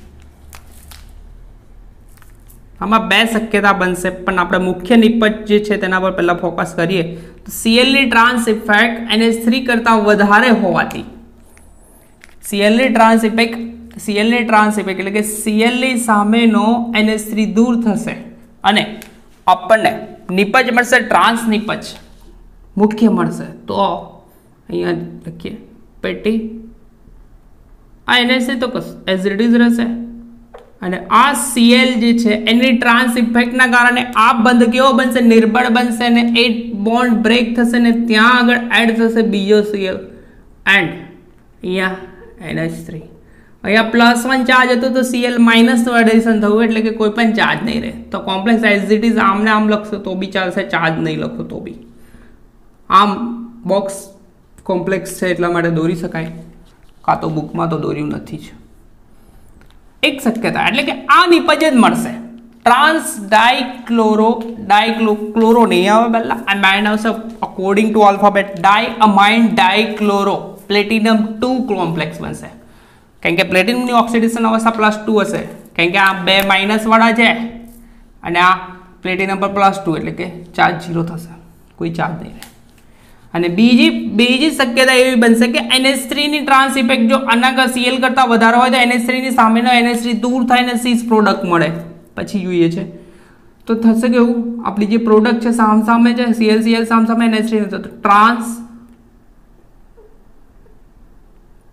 આમાં બે શક્યતા બનશે, પણ આપણે મુખ્ય નિપજ જે છે તેના પર પહેલા ફોકસ કરીએ. તો સીએલ ની trans effect N H three કરતા વધારે હોવાથી સીએલ ની ટ્રાન્સ ઇફેક્ટ સીએલ ની ટ્રાન્સ ઇફેક્ટ એટલે કે સીએલ ની સામેનો એન એચ થ્રી દૂર થશે અને આપણને નિપજ મળશે, ટ્રાન્સ નિપજ મુખ્ય મળશે. તો અહીંયા લખીએ પેટી આ એન એચ થ્રી તો એઝ ઇટ ઇઝ રહેશે અને આ સીએલ જે છે એની ટ્રાન્સ ઇફેક્ટના કારણે આ બંધ કેવો બનશે? નિર્બળ બનશે અને એ બોન્ડ બ્રેક થશે ને ત્યાં આગળ એડ થશે બીજો સીએલ એન્ડ અહીંયા એન એચ થ્રી. અહીંયા પ્લસ વન ચાર્જ હતો તો સીએલ માઇનસનું એડિશન થયું એટલે કે કોઈ પણ ચાર્જ નહીં રહે. તો કોમ્પ્લેક્સ એઝ ઇટ ઇઝ આમને આમ લખશો તો બી ચાલશે, ચાર્જ નહીં લખો તો બી. આમ બોક્સ કોમ્પ્લેક્સ છે એટલા માટે દોરી શકાય, કાં તો બુકમાં તો દોર્યું નથી જ. એક શક્યતા એટલે કે આ નિપજ જ મળશે. ટ્રાન્સ ડાયક્લોરો ડાયક્લો ક્લોરો નહીં આવે, પહેલા અમાઇન આવશે according to alphabet. Diamine dichloro platinum two complex બનશે, કારણ કે પ્લેટિનમની ઓક્સિડેશન અવસ્થા પ્લસ ટુ હશે, કારણ કે આ બે માઇનસ વાળા છે અને આ પ્લેટિનમ પર પ્લસ ટુ એટલે કે ચાર્જ ઝીરો થશે, કોઈ ચાર્જ નહીં રહે. અને બીજી બીજી શક્યતા એવી બનશે કે એન એચ થ્રી ની ટ્રાન્સ ઇફેક્ટ જો આના સીએલ કરતા વધારે હોય તો એન એચ થ્રી ની સામેનો એન એચ થ્રી દૂર થાય ને સીસ પ્રોડક્ટ મળે. પછી જોઈએ છે તો થશે કેવું? આપણી જે પ્રોડક્ટ છે સામ સામે છે, સીએલ સીએલ સામ સામે એન એચ થ્રી તો ટ્રાન્સ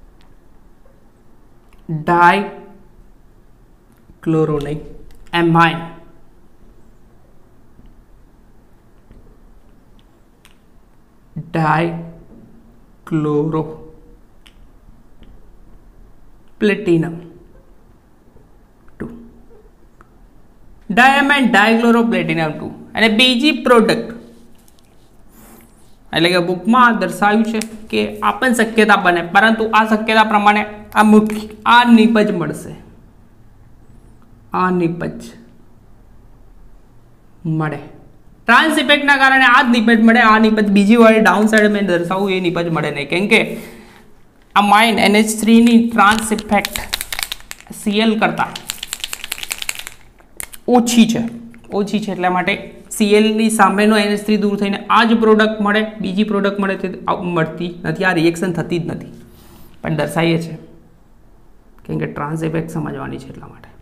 डाइक्लोरो नहीं amine dichloro platinum two diamine dichloro platinum two અને બીજી પ્રોડક્ટ એટલે કે બુકમાં દર્શાવ્યું છે કે આ પણ શક્યતા બને, પરંતુ આ શક્યતા પ્રમાણે આ મુખ્ય આ નિપજ મળશે, આ નિપજ મળે ટ્રાન્સ ઇફેક્ટના કારણે આ જ નિપજ મળે. આ નિપજ બીજી વાળી ડાઉન સાઈડ મેં દર્શાવું એ નિપજ મળે નહીં, કેમ કે આ માઇન એન એચ થ્રી ની ટ્રાન્સ ઇફેક્ટ સીએલ કરતા ઓછી છે ઓછી છે એટલા માટે સીએલ ની સામેનો એન એચ થ્રી દૂર થઈને આ જ પ્રોડક્ટ મળે, બીજી પ્રોડક્ટ મળે તે મળતી નથી. આ રિએક્શન થતી જ નથી, પણ દર્શાવીએ છે કેમ કે ટ્રાન્સ ઇફેક્ટ સમજવાની છે એટલા માટે.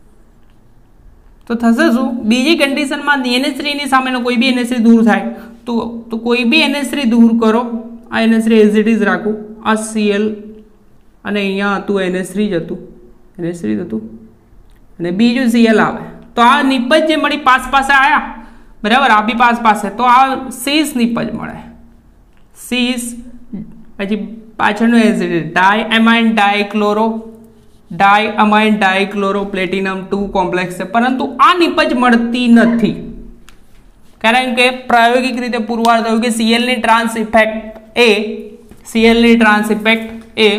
તો થશે શું, બીજી કન્ડિશનમાં એન એચ થ્રી ની સામેનો કોઈ બી એન એચ થ્રી દૂર થાય તો તો કોઈ બી એન એચ થ્રી દૂર કરો, આ N H three as it is રાખું, આ સીએલ અને અહીંયા હતું એન એચ થ્રી જ હતું એન એચ થ્રી જ હતું અને બીજું સીએલ આવે તો આ નિપજ જે મળી પાસ પાસે આયા બરાબર, આ બી પાસ પાસે તો આ સીસ નિપજ મળે. સીસ પછી પાછળનું as it is diamine dichloro diamine dichloro platinum two complex છે, પરંતુ આ નિપજ મળતી નથી કારણ કે પ્રાયોગિક રીતે પુરવાર થયું કે સીએલ ની ટ્રાન્સ ઇફેક્ટ એ સીએલ ની ટ્રાન્સ ઇફેક્ટ એ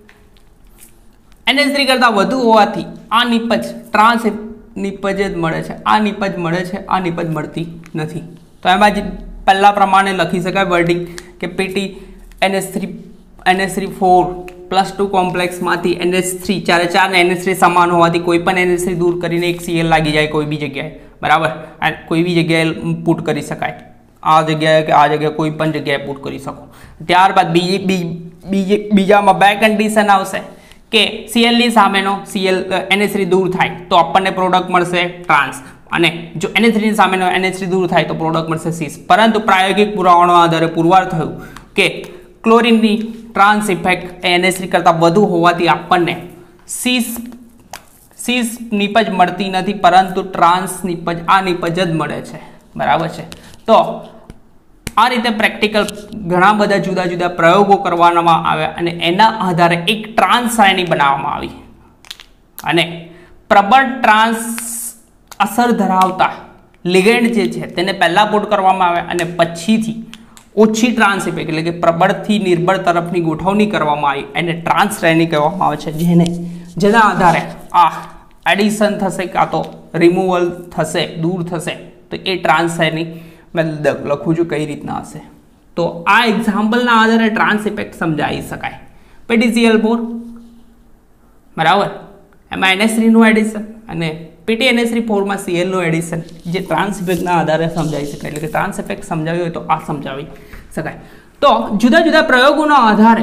એન એચ થ્રી કરતા વધુ હોવાથી આ નિપજ ટ્રાન્સ નિપજ જ મળે છે, આ નિપજ મળે છે, આ નિપજ મળતી નથી. તો એમાં જ પહેલા પ્રમાણે લખી શકાય વર્ડિંગ કે PT N H three N H three four plus two કોમ્પ્લેક્સમાંથી એન એચ થ્રી ચારે ચાર એન એચ થ્રી સમાન હોવાથી કોઈ પણ એન એચ થ્રી દૂર કરીને એક સીએલ લાગી જાય કોઈ બી જગ્યાએ બરાબર, કોઈ બી જગ્યાએ પુટ કરી શકાય, આ જગ્યાએ કે આ જગ્યાએ કોઈ પણ જગ્યાએ પુટ કરી શકો. ત્યારબાદ બીજી બીજી બીજામાં બે કન્ડિશન આવશે કે સીએલ ની સામેનો સીએલ એન એચ થ્રી દૂર થાય તો આપણને પ્રોડક્ટ મળશે ટ્રાન્સ, અને જો એન એચ થ્રી ની સામેનો એન એચ થ્રી દૂર થાય તો પ્રોડક્ટ મળશે સીસ. પરંતુ પ્રાયોગિક પુરાવાના આધારે પુરવાર થયું કે ક્લોરીનની trans effect N H three કરતાં વધુ હોવાથી આપણને સીસ સીસ નિપજ મળતી નથી, પરંતુ ટ્રાન્સ નિપજ આ નિપજ જ મળે છે બરાબર છે. તો આ રીતે પ્રેક્ટિકલ ઘણા બધા જુદા જુદા પ્રયોગો કરવામાં આવ્યા અને એના આધારે એક ટ્રાન્સ શ્રેણી બનાવવામાં આવી અને પ્રબળ ટ્રાન્સ અસર ધરાવતા લિગેન્ડ જે છે તેને પહેલાં પુટ કરવામાં આવે અને પછીથી ઓછી ટ્રાન્સ ઇફેક્ટ એટલે કે પ્રબળથી નિર્બળ તરફની ગોઠવણી કરવામાં આવી એને ટ્રાન્સ શ્રેણી કહેવામાં આવે છે, જેને જેના આધારે આ એડિશન થશે કાં તો રિમૂવલ થશે દૂર થશે તો એ ટ્રાન્સ શ્રેણી મેં લખું છું કઈ રીતના હશે. તો આ એક્ઝામ્પલના આધારે ટ્રાન્સ ઇફેક્ટ સમજાવી શકાય. પીટીસીએલ ફોર બરાબર, એમાં એન એચ થ્રી નું એડિશન અને પીટી એન એચ થ્રી ફોરમાં સીએલ નું એડિશન જે ટ્રાન્સ ઇફેક્ટના આધારે સમજાવી શકાય, એટલે કે ટ્રાન્સ ઇફેક્ટ સમજાવી હોય તો આ સમજાવી શકાય. તો જુદા જુદા પ્રયોગોના આધારે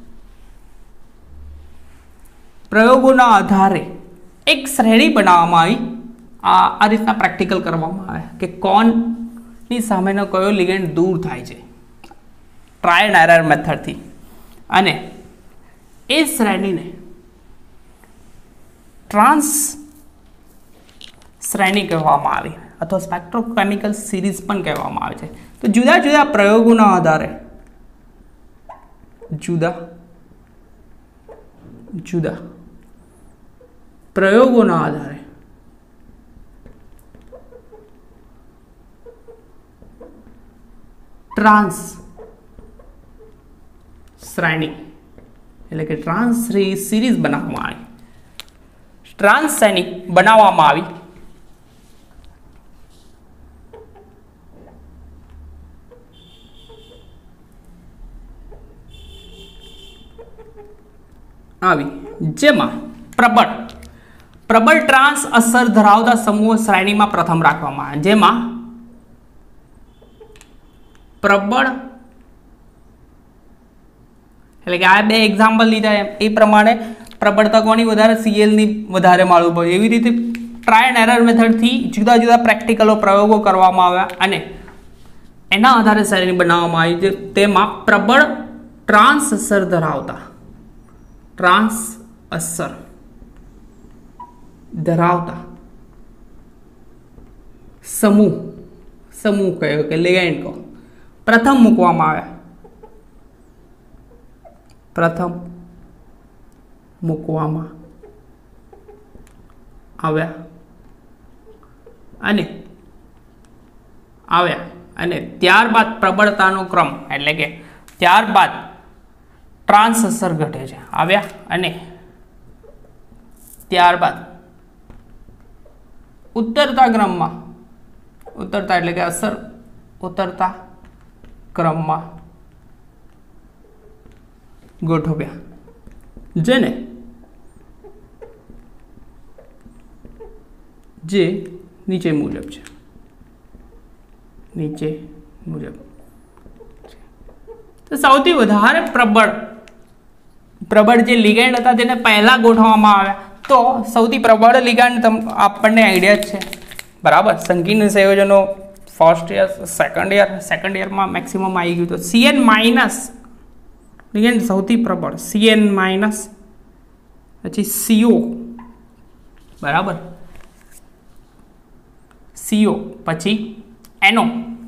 પ્રયોગોના આધારે એક શ્રેણી બનાવવામાં આવી. આ આ રીતના પ્રેક્ટિકલ કરવામાં આવે કે કોણ ની સામેનો કયો લિગેન્ડ દૂર થાય છે ટ્રાય એન્ડ એરર મેથડથી, અને એ શ્રેણીને ટ્રાન્સ શ્રેણી કહેવામાં આવી અથવા સ્પેક્ટ્રોકેમિકલ સિરીઝ પણ કહેવામાં આવે છે. તો જુદા જુદા પ્રયોગોના આધારે જુદા જુદા પ્રયોગોના આધારે ટ્રાન્સ શ્રેણી એટલે કે ટ્રાન્સ સિરીઝ બનાવવામાં આવી ટ્રાન્સ શ્રેણી બનાવવામાં આવી આવી જેમાં પ્રબળ પ્રબળ ટ્રાન્સ અસર ધરાવતા સમૂહ શ્રેણીમાં પ્રથમ રાખવામાં આવે, જેમાં પ્રબળ એટલે કે આ બે એક્ઝામ્પલ લીધા એ પ્રમાણે પ્રબળતા કોની વધારે સીએલ ની વધારે માળવું પડે, એવી રીતે ટ્રાય એન્ડ એરર મેથડથી જુદા જુદા પ્રેક્ટિકલો પ્રયોગો કરવામાં આવ્યા અને એના આધારે શ્રેણી બનાવવામાં આવી છે. તેમાં પ્રબળ ટ્રાન્સ અસર ધરાવતા ટ્રાન્સ અસર ધરાવતા સમૂહ સમૂહ કયો કે લિગેન્ડ કહો પ્રથમ મૂકવામાં આવ્યા પ્રથમ મૂકવામાં આવ્યા અને આવ્યા અને ત્યારબાદ પ્રબળતાનો ક્રમ એટલે કે ત્યારબાદ ટ્રાન્સ અસર ઘટે છે આવ્યા અને ત્યારબાદ ઉતરતા ક્રમમાં ઉતરતા એટલે કે અસર ઉતરતા ક્રમમાં ગોઠવ્યા જેને જે નીચે મુજબ છે નીચે મુજબ તો સૌથી વધારે પ્રબળ પ્રબળ જે લિગેન્ડ હતા તેને પહેલા ગોઠવવામાં આવ્યા તો સૌથી પ્રબળ લિગેન્ડ આપણને આઈડિયા જ છે બરાબર સંકીર્ણ સંયોજનો first year second year second યરમાં મેક્સિમમ આવી ગયું તો સીએન માઇનસ લિગેન્ડ સૌથી પ્રબળ સીએન માઇનસ પછી સીઓ બરાબર સીઓ પછી એનો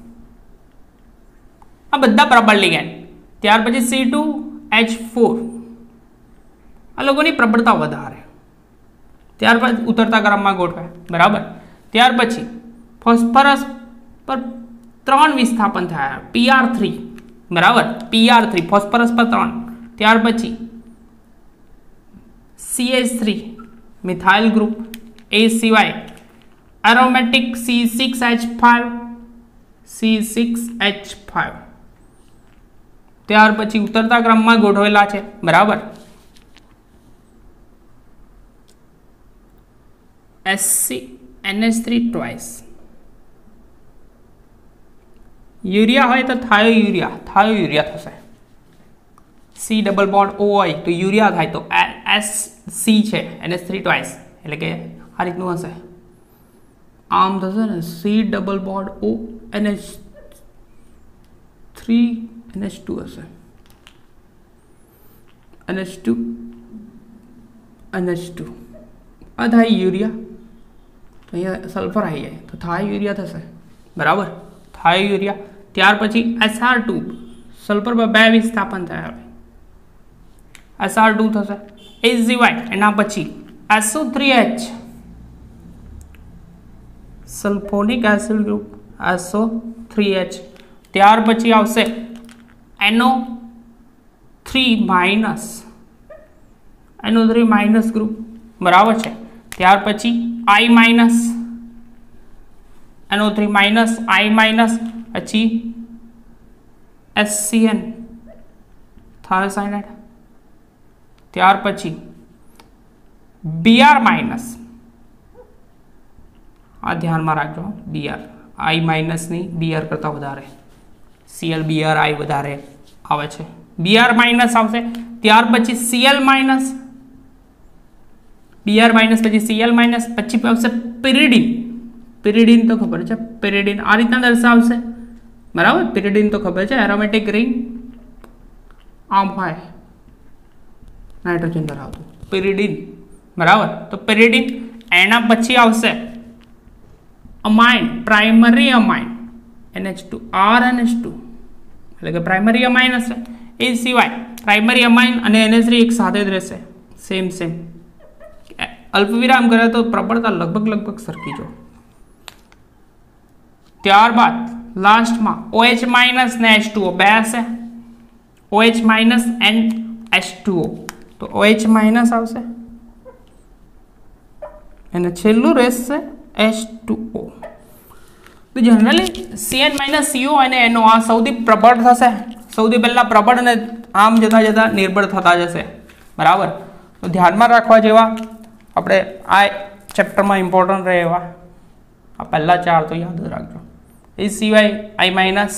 આ બધા પ્રબળ લિગેન્ડ ત્યાર પછી સી ટુ એચ ફોર આ લોકોની પ્રબળતા વધારે ત્યારબાદ ઉતરતા ક્રમમાં ગોઠવાય બરાબર ત્યાર પછી ફોસ્ફરસ પર ત્રણ વિસ્થાપન થયા પીઆર થ્રી બરાબર પીઆર થ્રી ફોસ્ફરસ પર ત્રણ ત્યાર પછી સીએચ થ્રી મિથાઇલ ગ્રુપ એ સિવાય aromatic C six H five C six H five ત્યાર પછી ઉતરતા ક્રમમાં ગોઠવેલા છે બરાબર S C N H three twice urea હોય તો થાયો યુરિયા થાયો યુરિયા થશે સી ડબલ બોન્ડ ઓ હોય તો યુરિયા થાય તો એસ સી છે એનએચ થ્રી ટ્વાઇસ એટલે કે આ રીતનું હશે આમ થશે ને C double bond O N H three N H two હશે એનએચ ટુ એનએચ ટુ આ થાય યુરિયા તો અહીંયા સલ્ફર આવી જાય તો થાય યુરિયા થશે બરાબર થાય યુરિયા ત્યાર પછી એસઆર ટુ સલ્ફર પર બે વિસ્થાપન થયા હવે એસઆર ટુ થશે એ સિવાય એના પછી S O three H sulphonic acid group S O three H ત્યાર પછી આવશે N O three minus N O three minus group બરાબર છે ત્યાર પછી I minus N O three minus I minus પછી એસસીએન થાયોસાયનાઇડ ત્યાર પછી બીઆર માઇનસ આ ધ્યાનમાં રાખજો બીઆર આઈ માઇનસ ની બીઆર કરતા વધારે સીએલ બીઆર આઈ વધારે આવે છે બીઆર માઇનસ આવશે ત્યાર પછી સીએલ માઇનસ બીઆર માઇનસ પછી સીએલ માઇનસ પછી આવશે પિરિડીન પિરિડીન તો ખબર છે પિરિડીન આ રીતના દર્શાવશે બરાબર પિરિડીન તો ખબર છે એરોમેટિક રિંગ આમ હોય નાઇટ્રોજન ધરાવતું પિરિડીન બરાબર તો પિરિડીન એના પછી આવશે amine primary amine N H two R N H two એટલે કે પ્રાઇમરી અમાઇન હશે એ સિવાય પ્રાઇમરી અમાઇન અને એનએચ થ્રી એક સાથે જ રહેશે સેમ સેમ અલ્પવિરામ કરે તો પ્રબળતા લગભગ લગભગ સરખી જો ત્યારબાદ લાસ્ટમાં OH માઇનસ ને એચ ટુ ઓ બે હશે OH minus and H two O તો OH માઇનસ આવશે અને છેલ્લું રહેશે એચ ટુ ઓ તો જનરલી સીએન માઇનસ સીઓ અને એનો આ સૌથી પ્રબળ થશે સૌથી પહેલા પ્રબળ અને આમ જતા જતા નિર્બળ થતા જશે બરાબર તો ધ્યાનમાં રાખવા જેવા આપણે આ ચેપ્ટરમાં ઇમ્પોર્ટન્ટ રહે એવા આ પહેલા ચાર તો યાદ રાખજો એ સિવાય આઈ માઇનસ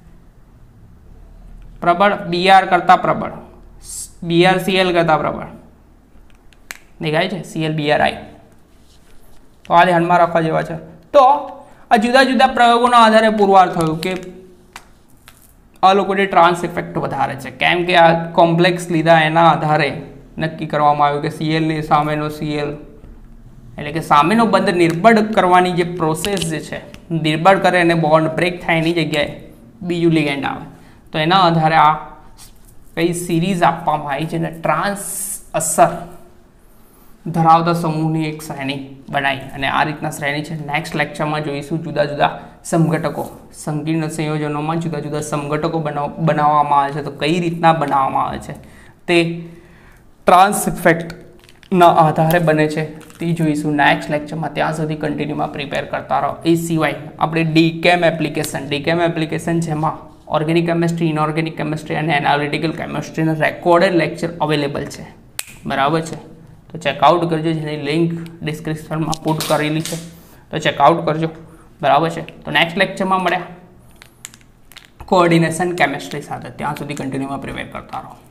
પ્રબળ બીઆર કરતા પ્રબળ બીઆર સીએલ કરતા પ્રબળ દેખાય છે સીએલ બીઆર આઈ તો આ ધ્યાનમાં રાખવા જેવા છે તો આ જુદા જુદા પ્રયોગોના આધારે પુરવાર થયું કે આ લોકોની ટ્રાન્સ ઇફેક્ટ વધારે છે કેમ કે આ કોમ્પ્લેક્સ લીધા એના આધારે નક્કી કરવામાં આવ્યું કે સીએલની સામેનો સીએલ એટલે કે સામેનો બંધ નિર્બળ કરવાની જે પ્રોસેસ જે છે, નિર્બળ કરે અને બોન્ડ બ્રેક થાય એની જગ્યાએ બીજું લિગેન્ડ આવે. તો એના આધારે આ કઈ સિરીઝ આપવામાં આવી છે અને ટ્રાન્સ અસર ધરાવતા સમૂહની એક શ્રેણી બનાવી અને આ રીતના શ્રેણી છે. નેક્સ્ટ લેક્ચરમાં જોઈશું જુદા જુદા સમઘટકો, સંકીર્ણ સંયોજનોમાં જુદા જુદા સમઘટકો બનાવ બનાવવામાં આવે છે તો કઈ રીતના બનાવવામાં આવે છે તે ટ્રાન્સ ઇફેક્ટના આધારે બને છે તે જોઈશું નેક્સ્ટ લેક્ચરમાં. ત્યાં સુધી કન્ટિન્યુમાં પ્રિપેર કરતા રહો. એ સિવાય આપણે ડીકેમ એપ્લિકેશન ડીકેમ એપ્લિકેશન જેમાં ઓર્ગેનિક કેમિસ્ટ્રી, ઇનઓર્ગેનિક કેમિસ્ટ્રી અને એનાલિટિકલ કેમિસ્ટ્રીના રેકોર્ડેડ લેક્ચર અવેલેબલ છે, બરાબર છે. તો ચેકઆઉટ કરજો, જેની લિંક ડિસ્ક્રિપ્શનમાં પુટ કરેલી છે, તો ચેકઆઉટ કરજો, બરાબર છે. તો નેક્સ્ટ લેક્ચરમાં મળ્યા કોઓર્ડિનેશન કેમિસ્ટ્રી સાથે. ત્યાં સુધી કન્ટિન્યુમાં પ્રિપેર કરતા રહો.